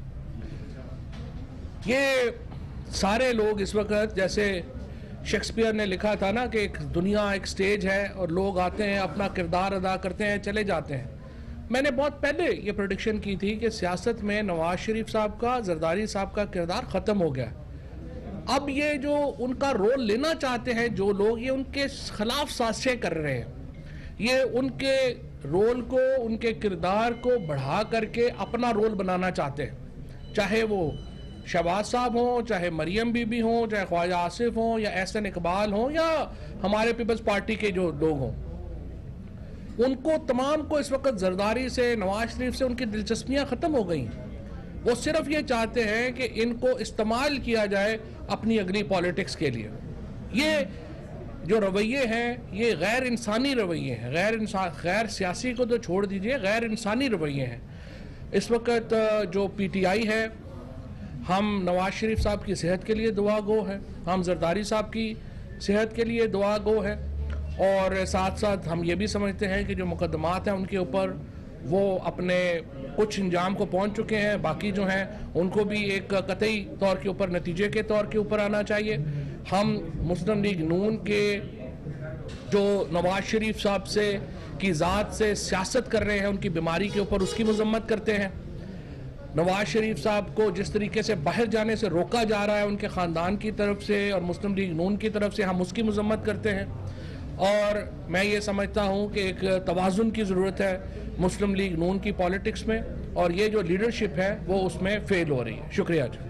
ये सारे लोग इस वक्त, जैसे शेक्सपियर ने लिखा था ना कि एक दुनिया एक स्टेज है और लोग आते हैं अपना किरदार अदा करते हैं चले जाते हैं। मैंने बहुत पहले ये प्रेडिक्शन की थी कि सियासत में नवाज शरीफ साहब का, जरदारी साहब का किरदार ख़त्म हो गया। अब ये जो उनका रोल लेना चाहते हैं जो लोग, ये उनके खिलाफ साजिशें कर रहे हैं। ये उनके रोल को, उनके किरदार को बढ़ा करके अपना रोल बनाना चाहते हैं, चाहे वो शहबाज साहब हों, चाहे मरियम बीबी हों, चाहे ख्वाजा आसिफ हों या एहसन इकबाल हों या हमारे पीपल्स पार्टी के जो लोग हों। उनको तमाम को इस वक्त जरदारी से, नवाज शरीफ से उनकी दिलचस्पियां ख़त्म हो गई। वो सिर्फ ये चाहते हैं कि इनको इस्तेमाल किया जाए अपनी अगली पॉलिटिक्स के लिए। ये जो रवैये हैं ये गैर इंसानी रवैये हैं, गैर सियासी को तो छोड़ दीजिए, गैर इंसानी रवैये हैं। इस वक्त जो PTI है, हम नवाज शरीफ साहब की सेहत के लिए दुआ गो है, हम जरदारी साहब की सेहत के लिए दुआ गो है, और साथ साथ हम ये भी समझते हैं कि जो मुकदमात हैं उनके ऊपर वो अपने कुछ इंजाम को पहुंच चुके हैं, बाकी जो हैं उनको भी एक कतई तौर के ऊपर, नतीजे के तौर के ऊपर आना चाहिए। हम मुस्लिम लीग नून के जो नवाज शरीफ साहब से की ज़ात से सियासत कर रहे हैं, उनकी बीमारी के ऊपर उसकी मजम्मत करते हैं। नवाज शरीफ साहब को जिस तरीके से बाहर जाने से रोका जा रहा है उनके ख़ानदान की तरफ से और मुस्लिम लीग नून की तरफ से, हम उसकी मजम्मत करते हैं। और मैं ये समझता हूँ कि एक तवाज़ुन की ज़रूरत है मुस्लिम लीग नून की पॉलिटिक्स में, और ये जो लीडरशिप है वो उसमें फेल हो रही है। शुक्रिया जी।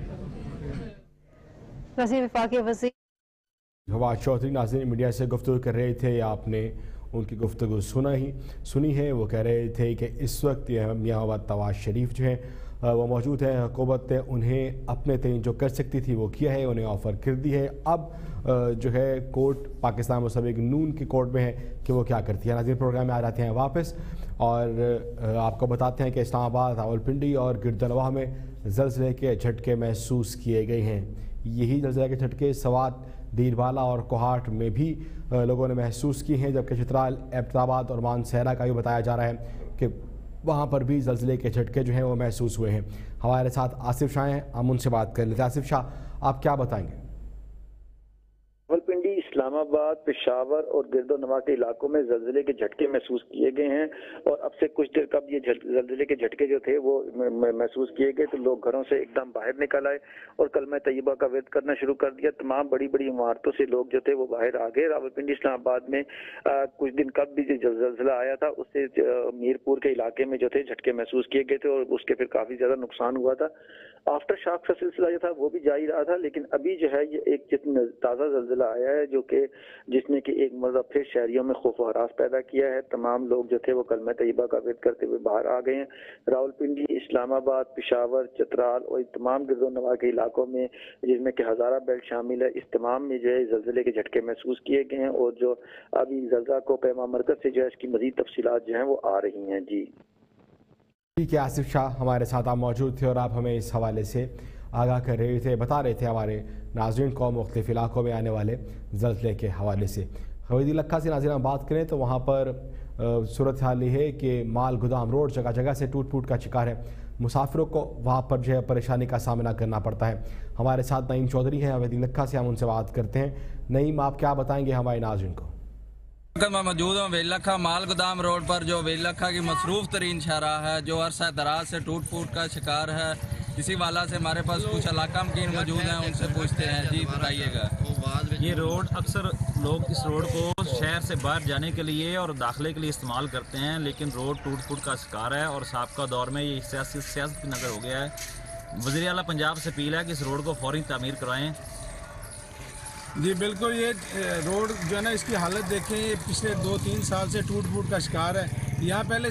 फवाद चौधरी नाज़रीन मीडिया से गुफ्तगू कर रहे थे, आपने उनकी गुफ्तगू सुनी है। वो कह रहे थे कि इस वक्त यहाँ नवाज शरीफ जो हैं वो मौजूद है, हुकूमत ने उन्हें अपने तय जो कर सकती थी वो किया है, उन्हें ऑफ़र कर दी है। अब जो है court Pakistan Muslim League Noon की कोर्ट में है कि वो क्या करती है। नाज़रीन प्रोग्राम में आ जाते हैं वापस और आपको बताते हैं कि इस्लामाबाद, रावलपिंडी और गिरदनवाह में ज़लज़ले के झटके महसूस किए गए हैं। यही ज़लज़ले के झटके सवात, दीरवाला और कोहाट में भी लोगों ने महसूस किए हैं, जबकि चित्राल, एबटाबाद और मानसहरा का भी बताया जा रहा है कि वहाँ पर भी ज़लज़ले के झटके जो हैं वो महसूस हुए हैं। हमारे साथ आसिफ शाह हैं, हम उनसे बात कर लेते हैं। आसिफ शाह, आप क्या बताएंगे? रावलपिंडी, इस्लामाबाद, पेशावर और गिरदोनवा के इलाकों में ज़लज़ले के झटके महसूस किए गए हैं, और अब से कुछ देर कब ये ज़लज़ले के झटके जो थे वो महसूस किए गए तो लोग घरों से एकदम बाहर निकल आए और कलमा तैयबा का विर्द करना शुरू कर दिया। तमाम बड़ी बड़ी इमारतों से लोग जो थे वो बाहर आ गए। रावलपिंडी, इस्लामाबाद में कुछ दिन कब भी जो ज़लज़ला आया था उससे मीरपुर के इलाके में जो थे झटके महसूस किए गए थे और उसके फिर काफ़ी ज़्यादा नुकसान हुआ था। आफ्टर शॉक का सिलसिला जो था वो भी जारी रहा था, लेकिन अभी जो है ये एक ताज़ा ज़लज़ला आया है जो कि जिसने कि एक मरतबा फिर शहरियों में खौफ व हरास पैदा किया है। तमाम लोग जो थे वो कलमा तैयबा का विर्द करते हुए बाहर आ गए हैं। रावलपिंडी, इस्लामाबाद, पेशावर, चित्राल और तमाम गिरदोनवा के इलाकों में, जिसमें कि हज़ारा बेल्ट शामिल है, इस तमाम में जो है ज़लज़ले के झटके महसूस किए गए हैं और जो अभी ज़लज़ला को पैमा मरकज़ से जो है इसकी मज़ीद तफसीलात जो हैं वो आ रही हैं। जी ठीक है आसिफ शाह, हमारे साथ आप मौजूद थे और आप हमें इस हवाले से आगाह कर रहे थे, बता रहे थे हमारे नाज़रीन को मुख्तलिफ इलाकों में आने वाले ज़लज़ले के हवाले से। हवेदी लक्का से नाज़रीन हम बात करें तो वहाँ पर सूरत हाल ये है कि माल गोदाम रोड जगह जगह से टूट फूट का शिकार है। मुसाफिरों को वहाँ पर जो है परेशानी का सामना करना पड़ता है। हमारे साथ नईम चौधरी हैं अवैधी लखा से, हम उनसे बात करते हैं। नईम, आप क्या बताएंगे हमारे नाज़रीन को? मैं मौजूद हूँ वेलखा माल गोदाम रोड पर, जो वेलखा की मसरूफ़ तरीन शहरा है, जो अरसा दराज से टूट फूट का शिकार है। इसी वाला से हमारे पास कुछ इलाका मकीन मौजूद हैं, उनसे पूछते हैं। जी बताइएगा। ये रोड अक्सर लोग इस रोड को शहर से बाहर जाने के लिए और दाखिले के लिए इस्तेमाल करते हैं, लेकिन रोड टूट फूट का शिकार है और साबका दौर में ये सियासत की नज़र हो गया है। वज़ीर आला पंजाब से अपील है कि इस रोड को फौरी तामीर करवाएं। जी बिल्कुल, ये रोड जो है ना, इसकी हालत देखें, ये पिछले 2-3 साल से टूट फूट का शिकार है। यहाँ पहले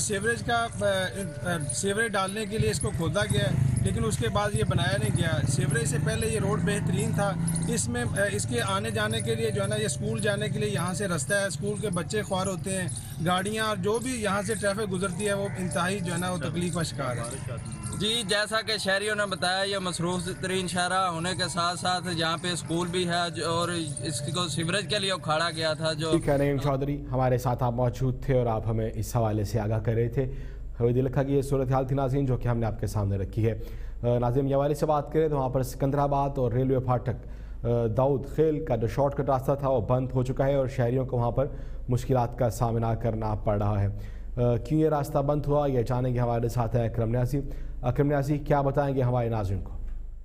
सीवरेज डालने के लिए इसको खोदा गया है, लेकिन उसके बाद ये बनाया नहीं गया। सीवरेज से पहले ये रोड बेहतरीन था। इसमें इसके आने जाने के लिए जो है ना, ये स्कूल जाने के लिए यहाँ से रास्ता है, स्कूल के बच्चे ख्वार होते हैं, गाड़ियाँ और जो भी यहाँ से ट्रैफिक गुजरती है वो इंतहाई जो है ना वो तकलीफ का शिकार है। जी, जैसा कि शहरियों ने बताया, ये मसरूफ़ तरीन शहरा होने के साथ साथ यहाँ पे स्कूल भी है और इसको सीवरेज के लिए उखाड़ा गया था। जो नईम चौधरी हमारे साथ आप मौजूद थे और आप हमें इस हवाले से आगाह कर रहे थे। अवैधी लखा की ये सूरत हाल थी नाज़रीन, जो कि हमने आपके सामने रखी है। नाज़रीन, ये हवाले से बात करें तो वहाँ पर सिकंदराबाद और रेलवे फाटक दाऊद खेल का जो शॉर्टकट रास्ता था वो बंद हो चुका है और शहरियों को वहाँ पर मुश्किलात का सामना करना पड़ रहा है। क्यों ये रास्ता बंद हुआ, ये जानेंगे। हमारे साथ है अकरम न्यासी। अकरम न्यासी, क्या बताएंगे हमारे नाज़रीन को?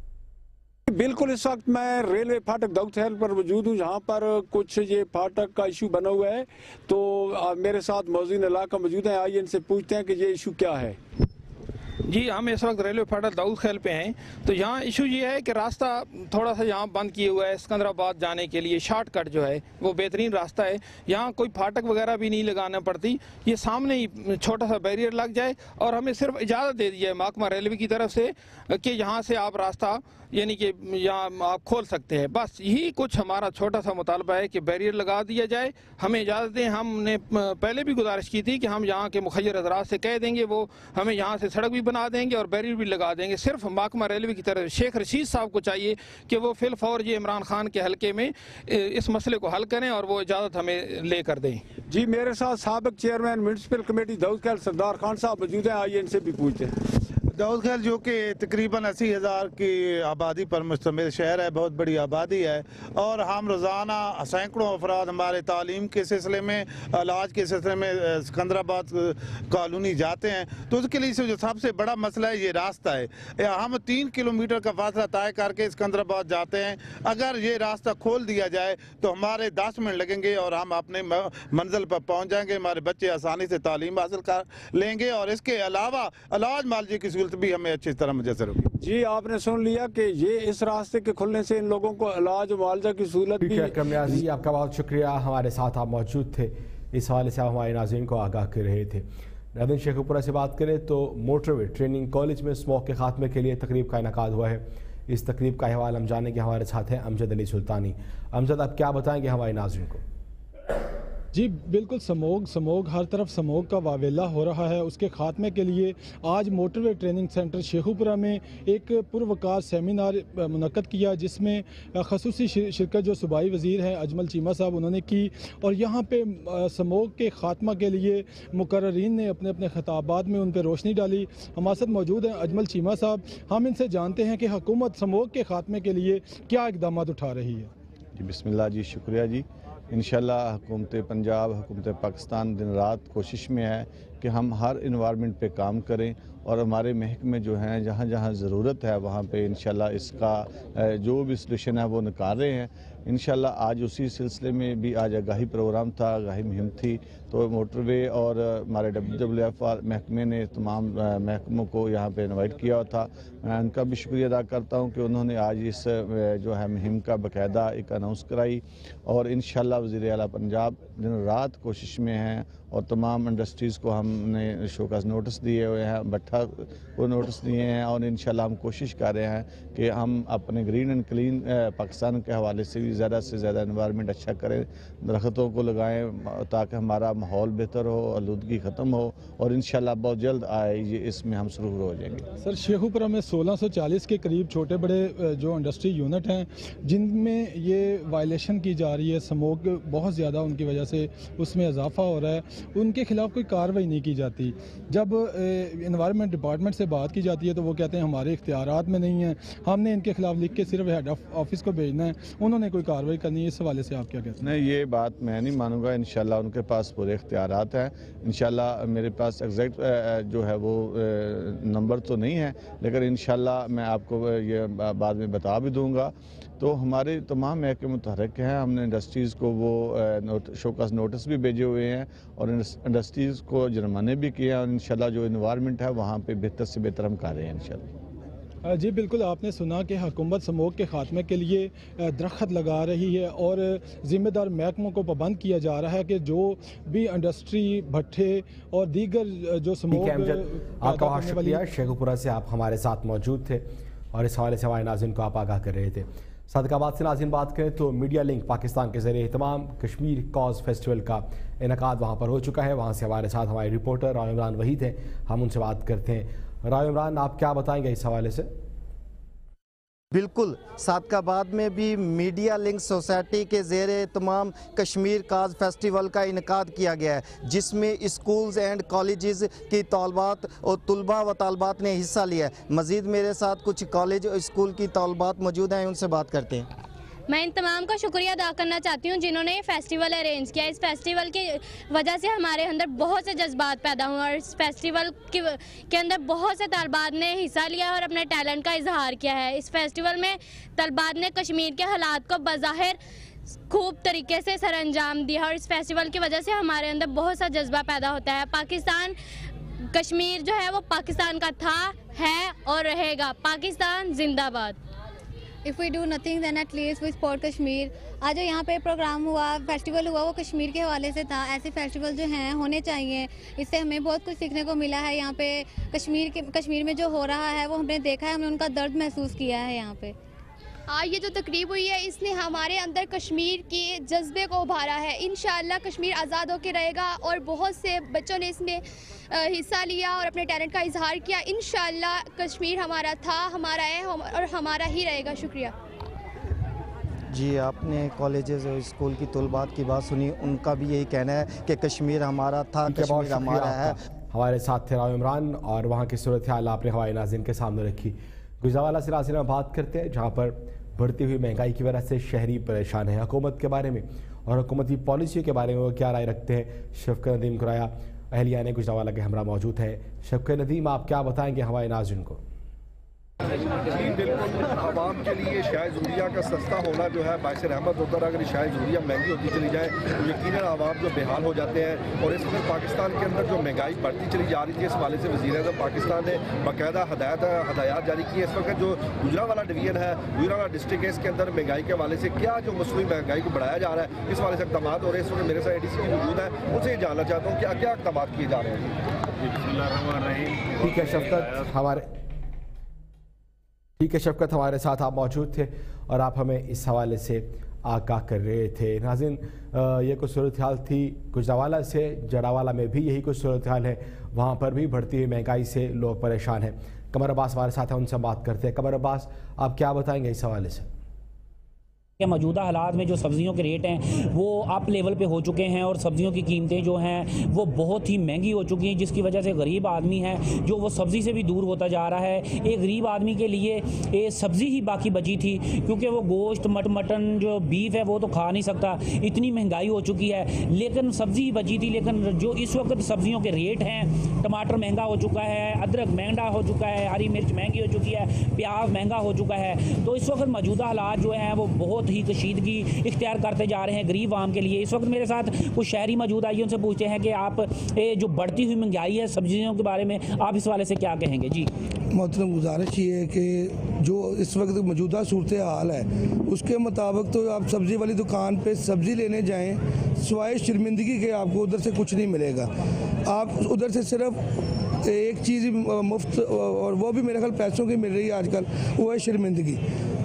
बिल्कुल, इस वक्त मैं रेलवे फाटक दाऊद खेल पर मौजूद हूँ, जहाँ पर कुछ ये फाटक का इशू बना हुआ है। तो मेरे साथ मौजूद इलाका मौजूद है, आइए इनसे पूछते हैं कि ये इशू क्या है। जी, हम इस वक्त रेलवे फाटक दाऊद खेल पे हैं। तो यहाँ इशू ये है कि रास्ता थोड़ा सा यहाँ बंद किए हुआ है। सिकंदराबाद जाने के लिए शॉर्टकट जो है वो बेहतरीन रास्ता है, यहाँ कोई फाटक वगैरह भी नहीं लगाना पड़ती। ये सामने ही छोटा सा बैरियर लग जाए और हमें सिर्फ इजाज़त दे दी जाए महकमा रेलवे की तरफ से कि यहाँ से आप रास्ता यानी कि यहाँ आप खोल सकते हैं। बस यही कुछ हमारा छोटा सा मुतालबा है कि बैरियर लगा दिया जाए, हमें इजाज़त दें। हमने पहले भी गुजारिश की थी कि हम यहाँ के मुखय्यर हज़रात से कह देंगे, वो हमें यहाँ से सड़क भी बना देंगे और बैरियर भी लगा देंगे। सिर्फ महकमा रेलवे की तरफ शेख रशीद साहब को चाहिए कि वो फिल फौर ये इमरान खान के हल्के में इस मसले को हल करें और वो इजाज़त हमें लेकर दें। जी, मेरे साथ साबिक चेयरमैन म्यूनसिपल कमेटी दाऊद खेल सरदार खान साहब मौजूद हैं, आइए इनसे भी पूछते हैं। दाऊद खेल जो कि तकरीबन 80,000 की आबादी पर मुश्तमिल शहर है, बहुत बड़ी आबादी है और हम रोज़ाना सैकड़ों अफराद हमारे तालीम के सिलसिले में, इलाज के सिलसिले में सिकंदराबाद कॉलोनी जाते हैं। तो उसके लिए जो सबसे बड़ा मसला है ये रास्ता है। हम 3 किलोमीटर का फासला तय करके सिकंदराबाद जाते हैं। अगर ये रास्ता खोल दिया जाए तो हमारे 10 मिनट लगेंगे और हम अपने मंजिल पर पहुँच जाएंगे। हमारे बच्चे आसानी से तालीम हासिल कर लेंगे और इसके अलावा इलाज मालजी की भी हमें अच्छी तरह मुयसर होगी। जी, आपने सुन लिया कि ये इस रास्ते के खुलने से इन लोगों को इलाज मुआवजा की सहूलत भी। अकरम न्यासी, आपका बहुत शुक्रिया, हमारे साथ आप मौजूद थे। इस हवाले से आप हमारे नाज़रीन को आगाह कर रहे थे। नाज़रीन, शेखुपुरा से बात करें तो मोटरवे ट्रेनिंग कॉलेज में स्मोक के खात्मे के लिए तकरीब का इनेकाद हुआ है। इस तकरीब का अहवाल हम जानेंगे। हमारे साथ हैं अमजद अली सुल्तानी। अमजद, आप क्या बताएंगे हमारे नाज़रीन को? जी बिल्कुल, समोग हर तरफ समोग का वावेला हो रहा है। उसके खात्मे के लिए आज मोटरवे ट्रेनिंग सेंटर शेखुपुरा में एक पुरवकार सेमिनार मुनक्कद किया, जिसमें खसूसी शिरकत जो सूबाई वज़ीर हैं अजमल चीमा साहब उन्होंने की और यहाँ पे समोग के खात्मा के लिए मुकर्रीन ने अपने अपने खिताबात में उन पर रोशनी डाली। हमारे साथ मौजूद हैं अजमल चीमा साहब, हम इनसे जानते हैं कि हुकूमत समोग के खात्मे के लिए क्या इक़दाम उठा रही है। जी बिस्मिल्लाह जी, शुक्रिया जी। इंशाल्लाह हुकूमत पंजाब, हुकूमत पाकिस्तान दिन रात कोशिश में है कि हम हर इन्वायरमेंट पे काम करें और हमारे महकमे जो हैं जहाँ जहाँ ज़रूरत है वहाँ पे इंशाल्लाह इसका जो भी सलूशन है वो निकाल रहे हैं। इंशाल्लाह आज उसी सिलसिले में भी आज आगाही प्रोग्राम था, आगाही मुहिम थी। तो मोटरवे और हमारे WWF महकमे ने तमाम महकमों को यहाँ पे इनवाइट किया था। मैं उनका भी शुक्रिया अदा करता हूँ कि उन्होंने आज इस जो है मुहिम का बाकायदा एक अनाउंस कराई और इंशाल्लाह वज़ीर आला पंजाब दिन रात कोशिश में हैं और तमाम इंडस्ट्रीज़ को हमने शोकास नोटिस दिए हुए हैं, भट्ठा को नोटिस दिए हैं और इंशाल्लाह हम कोशिश कर रहे हैं कि हम अपने ग्रीन एंड क्लीन पाकिस्तान के हवाले से भी ज़्यादा इन्वायरमेंट अच्छा करें, दरख्तों को लगाएं ताकि हमारा माहौल बेहतर हो, आलूदगी ख़त्म हो और इंशाल्लाह बहुत जल्द आए ये इसमें हम सुरूर हो जाएंगे। सर, शेखुपुरा में 1640 के करीब छोटे बड़े जो इंडस्ट्री यूनिट हैं जिनमें ये वायलेशन की जा रही है, स्मोक बहुत ज़्यादा उनकी वजह से उसमें इजाफा हो रहा है, उनके खिलाफ कोई कार्रवाई नहीं की जाती। जब एनवायरनमेंट डिपार्टमेंट से बात की जाती है तो वो कहते हैं हमारे इख्तियारात में नहीं है, हमने इनके खिलाफ लिख के सिर्फ हेड ऑफिस को भेजना है, उन्होंने कोई कार्रवाई करनी है। इस हवाले से आप क्या कहते हैं? नहीं, ये बात मैं नहीं मानूंगा। इंशाल्लाह उनके पास पूरे इख्तियारात हैं। इंशाल्लाह मेरे पास एग्जैक्ट जो है वो नंबर तो नहीं है, लेकिन इंशाल्लाह मैं आपको ये बाद में बता भी दूंगा। तो हमारे तमाम महकमे मुतहरक हैं, हमने इंडस्ट्रीज़ को वो शोकस नोटिस भी भेजे हुए हैं और इंडस्ट्रीज़ को जुर्माने भी किए हैं और इंशाल्लाह जो इन्वायरमेंट है वहाँ पे बेहतर से बेहतर हम कर रहे हैं इंशाल्लाह। जी बिल्कुल, आपने सुना कि हुकूमत स्मोक के खात्मे के लिए दरख्त लगा रही है और ज़िम्मेदार महकमों को पाबंद किया जा रहा है कि जो भी इंडस्ट्री, भट्ठे और दीगर जो स्मोक। आपका बहुत शुक्रिया, शेखुपुरा से आप हमारे साथ मौजूद थे और इस हवाले से हमारे नाज़रीन को आप आगाह कर रहे थे। सदकाबाद से नाज़रीन बात करें तो मीडिया लिंक पाकिस्तान के ज़रिए तमाम कश्मीर कॉज फेस्टिवल का इनकाद वहाँ पर हो चुका है। वहाँ से हमारे साथ हमारे रिपोर्टर राव इमरान वहीद हैं, हम उनसे बात करते हैं। राव इमरान, आप क्या बताएंगे इस हवाले से? बिल्कुल, सादकाबाद में भी मीडिया लिंक सोसाइटी के ज़ेरे तमाम कश्मीर काज फेस्टिवल का इनकाद किया गया है, जिसमें स्कूल्स एंड कॉलेजेस की तलबात और तुलबा व तालबात ने हिस्सा लिया है। मज़ीद मेरे साथ कुछ कॉलेज और स्कूल की तलबात मौजूद हैं, उनसे बात करते हैं। मैं इन तमाम का शुक्रिया अदा करना चाहती हूँ जिन्होंने ये फेस्टिवल अरेंज किया। इस फेस्टिवल की वजह से हमारे अंदर बहुत से जज्बात पैदा हुए और इस फेस्टिवल के अंदर बहुत से तलबात ने हिस्सा लिया और अपने टैलेंट का इजहार किया है। इस फेस्टिवल में तलबात ने कश्मीर के हालात को बज़ाहिर खूब तरीके से सरअंजाम दिया और इस फेस्टिवल की वजह से हमारे अंदर बहुत सा जज्बा पैदा होता है। पाकिस्तान, कश्मीर जो है वो पाकिस्तान का था, है और रहेगा। पाकिस्तान जिंदाबाद। If we do nothing then at least we support Kashmir. आज जो यहाँ पे प्रोग्राम हुआ, फेस्टिवल हुआ, वो कश्मीर के हवाले से था। ऐसे फेस्टिवल जो हैं होने चाहिए, इससे हमें बहुत कुछ सीखने को मिला है। यहाँ पे कश्मीर में जो हो रहा है वो हमने देखा है, हमने उनका दर्द महसूस किया है यहाँ पे। ये जो तकरीब हुई है इसने हमारे अंदर कश्मीर के जज्बे को उभारा है। इंशाअल्लाह कश्मीर आज़ाद होकर रहेगा और बहुत से बच्चों ने इसमें हिस्सा लिया और अपने टैलेंट का इजहार किया। इंशाअल्लाह कश्मीर हमारा था, हमारा है और हमारा ही रहेगा। शुक्रिया जी। आपने कॉलेजेस और स्कूल की तलबात की बात सुनी, उनका भी यही कहना है कि कश्मीर हमारा था, कश्मीर हमारा है। हमारे साथ थे राव इमरान और वहाँ की सूरत हाल आपने हवाई नाज़रीन के सामने रखी। गुजरावाला से नाज़रीन में बात करते हैं जहाँ पर बढ़ती हुई महंगाई की वजह से शहरी परेशान है। हुकूमत के बारे में और हुकूमती पॉलिसी के बारे में वो क्या राय रखते हैं? शफकत नदीम कुराया अहलिया ने गुजरावाला के हमरा मौजूद है। शफकत नदीम, आप क्या बताएंगे हमारे नाज़रीन को? जी बिल्कुल, आवाम के लिए शाय ज़ूरिया का सस्ता होना जो है बाइस रहमत होता है। अगर शाय ज़ूरिया महंगी होती चली जाए तो यकीनन आवाम जो बेहाल हो जाते हैं। और इस वक्त पाकिस्तान के अंदर जो महंगाई बढ़ती चली जा रही थी, इस हवाले से वज़ीर-ए-आज़म पाकिस्तान ने बाकायदा हदायत जारी की है। इस वक्त जो गुजरावाला डिवीजन है, गुजरावाला डिस्ट्रिक्ट है, इसके अंदर महंगाई के हवाले से क्या जो मसली महंगाई को बढ़ाया जा रहा है, इस हवाले से इक़दाम हो रहे हैं। इस वक्त मेरे साथ ADC मौजूद है, उनसे जानना चाहता हूँ क्या क्या इक़दाम किए जा रहे हैं। ठीक है शफकत, हमारे साथ आप मौजूद थे और आप हमें इस हवाले से आगाह कर रहे थे। नाज़रीन, ये कुछ सूरत हाल थी गुजरावाला से। जड़ावाला में भी यही कुछ सूरत हाल है, वहाँ पर भी बढ़ती हुई महंगाई से लोग परेशान हैं। कमर अब्बास हमारे साथ हैं, उनसे बात करते हैं। कमर अब्बास, आप क्या बताएंगे इस हवाले से? के मौजूदा हालात में जो सब्ज़ियों के रेट हैं वो अप लेवल पे हो चुके हैं और सब्ज़ियों की कीमतें जो हैं वो बहुत ही महंगी हो चुकी हैं, जिसकी वजह से गरीब आदमी है जो वो सब्ज़ी से भी दूर होता जा रहा है। एक गरीब आदमी के लिए ये सब्ज़ी ही बाकी बची थी, क्योंकि वो गोश्त, मटन जो बीफ है वो तो खा नहीं सकता, इतनी महंगाई हो चुकी है। लेकिन सब्ज़ी ही बची थी। लेकिन जो इस वक्त सब्ज़ियों के रेट हैं, टमाटर महंगा हो चुका है, अदरक महंगा हो चुका है, हरी मिर्च महंगी हो चुकी है, प्याज महंगा हो चुका है। तो इस वक्त मौजूदा हालात जो हैं वो बहुत ही कशीदगी इख्तियार करते जा रहे हैं गरीब आवाम के लिए। इस वक्त मेरे साथ कुछ शहरी मौजूद आइए, उनसे पूछते हैं कि आप जो बढ़ती हुई महंगाई है सब्जियों के बारे में आप इस वाले से क्या कहेंगे? जी मोहतरम, गुजारिश ये है कि जो इस वक्त मौजूदा सूरत हाल है उसके मुताबिक तो आप सब्ज़ी वाली दुकान पे सब्ज़ी लेने जाएं, सिवाय शर्मिंदगी के आपको उधर से कुछ नहीं मिलेगा। आप उधर से सिर्फ एक चीज़ मुफ्त, और वो भी मेरे ख्याल पैसों की मिल रही है आजकल, वो है शर्मिंदगी।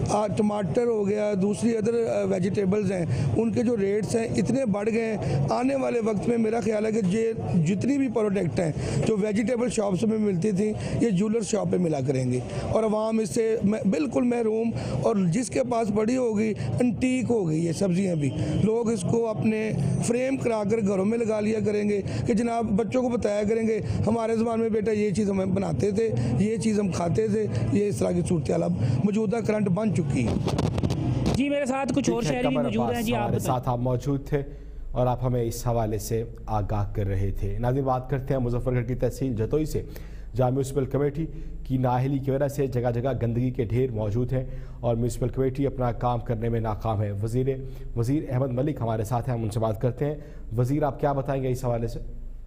टमाटर हो गया, दूसरी अदर वेजिटेबल्स हैं, उनके जो रेट्स हैं इतने बढ़ गए हैं। आने वाले वक्त में मेरा ख्याल है कि जितनी भी प्रोडक्ट हैं जो वेजिटेबल शॉप्स में मिलती थी ये ज्वेलर शॉप पे मिला करेंगे और आवाम इससे बिल्कुल महरूम, और जिसके पास बड़ी होगी एंटीक हो गई ये सब्जियां भी, लोग इसको अपने फ्रेम कराकर घरों में लगा लिया करेंगे कि जनाब बच्चों को बताया करेंगे हमारे ज़माने में बेटा ये चीज़ हम बनाते थे, ये चीज़ हम खाते थे। ये इस तरह की सूरत अब मौजूदा करंट बन चुकी है। जी मेरे साथ कुछ और शहरी भी मौजूद हैं। जी हमारे साथ आप मौजूद थे और आप हमें इस हवाले से आगाह कर रहे थे। नाज़रीन, बात करते हैं मुजफ्फरगढ़ की तहसील जतोई से, जहाँ म्यूनसिपल कमेटी की नाअहली की वजह से जगह जगह गंदगी के ढेर मौजूद हैं और म्यूनसिपल कमेटी अपना काम करने में नाकाम है। वज़ीर अहमद मलिक हमारे साथ हैं, हम उनसे बात करते हैं। वज़ीर, आप क्या बताएंगे इस हवाले से?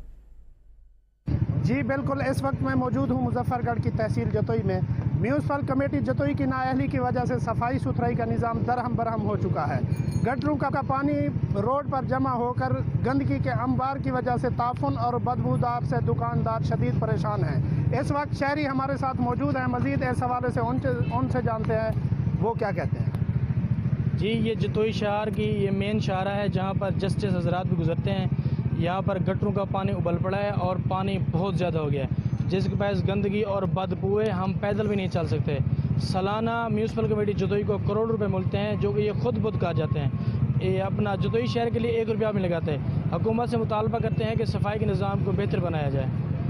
जी बिल्कुल, इस वक्त मैं मौजूद हूँ मुजफ्फरगढ़ की तहसील जतोई में। म्यूनसिपल कमेटी जतोई की नाअहली की वजह से सफाई सुथराई का निज़ाम दरहम बरहम हो चुका है। गटरों का पानी रोड पर जमा होकर गंदगी के अंबार की वजह से ताफुन और बदबूदार से दुकानदार शदीद परेशान हैं। इस वक्त शहरी हमारे साथ मौजूद हैं, मज़ीद इस हवाले से उनसे जानते हैं वो क्या कहते हैं। जी, ये जतोई शहर की ये मेन शाहरा है जहाँ पर जस्टिस हजरात भी गुजरते हैं। यहाँ पर गटरों का पानी उबल पड़ा है और पानी बहुत ज़्यादा हो गया है, जिसके पास गंदगी और बदबूए हम पैदल भी नहीं चल सकते। सालाना म्यूनसिपल कमेटी जतोई को करोड़ रुपए मिलते हैं जो कि ये खुद बुद कहा जाते हैं। ये अपना जतोई शहर के लिए 1 रुपया भी लगाते हैं। हुकूमत से मुतालबा करते हैं कि सफाई के निज़ाम को बेहतर बनाया जाए।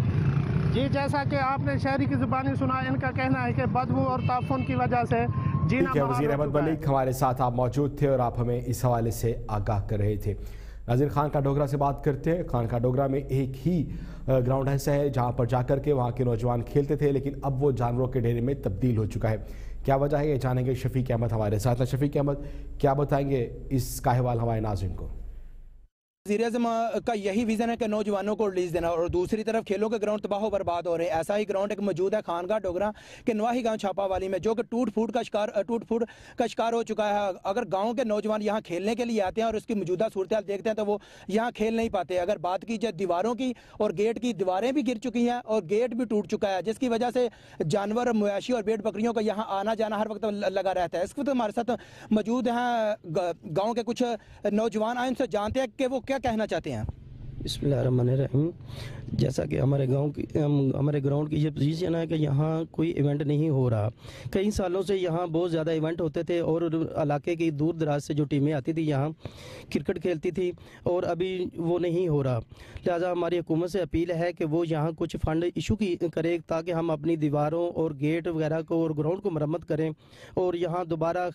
जी, जैसा कि आपने शहरी की ज़ुबानी सुना, इनका कहना है कि बदबू और ताफुन की वजह से जीना मुहाल हो चुका है। वज़ीर अहमद मलिक हमारे साथ आप मौजूद थे और आप हमें इस हवाले से आगाह कर रहे थे। नाज़रीन, खानका डोगरा से बात करते हैं। खानका डोगरा में एक ही ग्राउंड ऐसा है जहां पर जाकर के वहां के नौजवान खेलते थे, लेकिन अब वो जानवरों के ढेरे में तब्दील हो चुका है। क्या वजह है ये जानेंगे। शफीक अहमद हमारे साथ हैं। शफीक अहमद, क्या बताएंगे इसका अहवाल हमारे नाज़रीन को? वज़ीर-ए-आज़म का यही विज़न है कि नौजवानों को रिलीज़ देना, और दूसरी तरफ खेलों के ग्राउंड तबाह बर्बाद हो रहे हैं। ऐसा ही ग्राउंड एक मौजूद है खानका डोगरा के नवाही गांव छापावाली में, जो कि टूट फूट का शिकार हो चुका है। अगर गांव के नौजवान यहां खेलने के लिए आते हैं और उसकी मौजूदा सूरत हाल देखते हैं तो वो यहां खेल नहीं पाते। अगर बात की जाए दीवारों की और गेट की, दीवारें भी गिर चुकी हैं और गेट भी टूट चुका है, जिसकी वजह से जानवर, मवेशी और भेड़ बकरियों का यहाँ आना जाना हर वक्त लगा रहता है। इस वक्त हमारे साथ मौजूद हैं गाँव के कुछ नौजवान, आए उनसे जानते हैं कि वो क्या कहना चाहते हैं। बिस्मिल्लाहिर्रहमानिर्रहीम। जैसा कि हमारे ग्राउंड की ये पोजीशन है कि यहाँ कोई इवेंट नहीं हो रहा। कई सालों से यहाँ बहुत ज़्यादा इवेंट होते थे और इलाके की दूर दराज से जो टीमें आती थी यहाँ क्रिकेट खेलती थी, और अभी वो नहीं हो रहा। लिहाजा हमारी हुकूमत से अपील है कि वो यहाँ कुछ फंड इशू करे ताकि हम अपनी दीवारों और गेट वगैरह को और ग्राउंड को मरम्मत करें और यहाँ दोबारा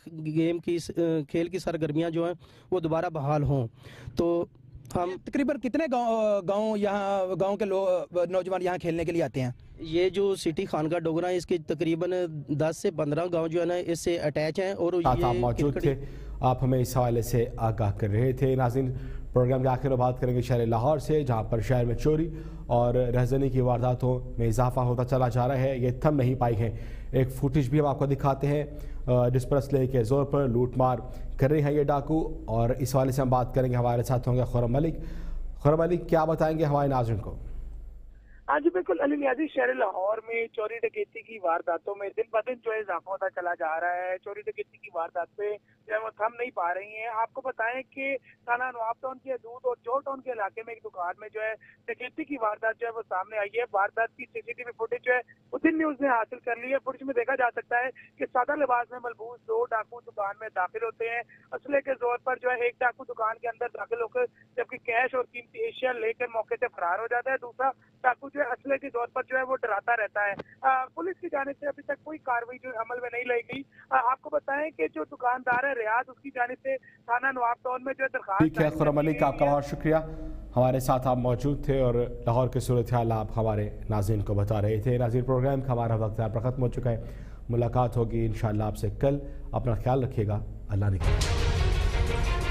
खेल की सरगर्मियाँ जो हैं वो दोबारा बहाल हों। तो हम तकरीबन कितने गांव के नौजवान यहाँ खेलने के लिए आते हैं? ये जो सिटी खानका डोगरा है इसके तकरीबन 10 से 15 गांव जो है ना इससे अटैच हैं। और ये मौजूद थे, आप हमें इस हवाले से आगाह कर रहे थे। नाज़रीन, प्रोग्राम के आखिर में बात करेंगे शहर लाहौर से, जहाँ पर शहर में चोरी और रहजनी की वारदातों में इजाफा होता चला जा रहा है। ये थम नहीं पाई हैं। एक फुटेज भी हम आपको दिखाते हैं जिस पर असले के ज़ोर पर लूटमार कर रहे हैं ये डाकू, और इस हवाले से हम बात करेंगे। हमारे साथ होंगे खुर्रम मलिक। खुर्रम मलिक, क्या बताएंगे हमारे नाज़रीन को? हाँ जी बिल्कुल, अली नियाज़ी, शहर लाहौर में चोरी डकैती की वारदातों में दिन ब दिन जो है इजाफा होता चला जा रहा है। चोरी डकैती की वारदात पे जो है वो थम नहीं पा रही हैं। आपको बताएं कि थाना नवाब टाउन के दूध और जोर टाउन के इलाके में एक दुकान में जो है डकैती की वारदात जो है वो सामने आई है। वारदात की सीसीटीवी फुटेज जो है वो दिन न्यूज ने हासिल कर ली है। फुटेज में देखा जा सकता है कि सादा लिबास में मलबूस 2 डाकू दुकान में दाखिल होते हैं। असले के जोर पर जो है एक डाकू दुकान के अंदर दाखिल होकर जबकि कैश और कीमती एशिया लेकर मौके से फरार हो जाता है। दूसरा डाकू जो है असले के तौर पर जो है वो डराता रहता है। पुलिस की जानिब से अभी तक कोई कार्रवाई जो अमल में नहीं लाई गई। आपको बताएं कि जो दुकानदार है रियाज, उसकी जानिब से थाना नवाब टाउन में जो है दरखास्त। ठीक है खुर्रम मलिक, आपका बहुत शुक्रिया। हमारे साथ आप मौजूद थे और लाहौर की सूरत हाल आप हमारे नाज़रीन को बता रहे थे। नाज़रीन, प्रोग्राम का हमारा वक्त यहाँ पर ख़त्म हो चुका है। मुलाकात होगी इंशाअल्लाह आपसे कल। अपना ख्याल रखिएगा। अल्लाह ने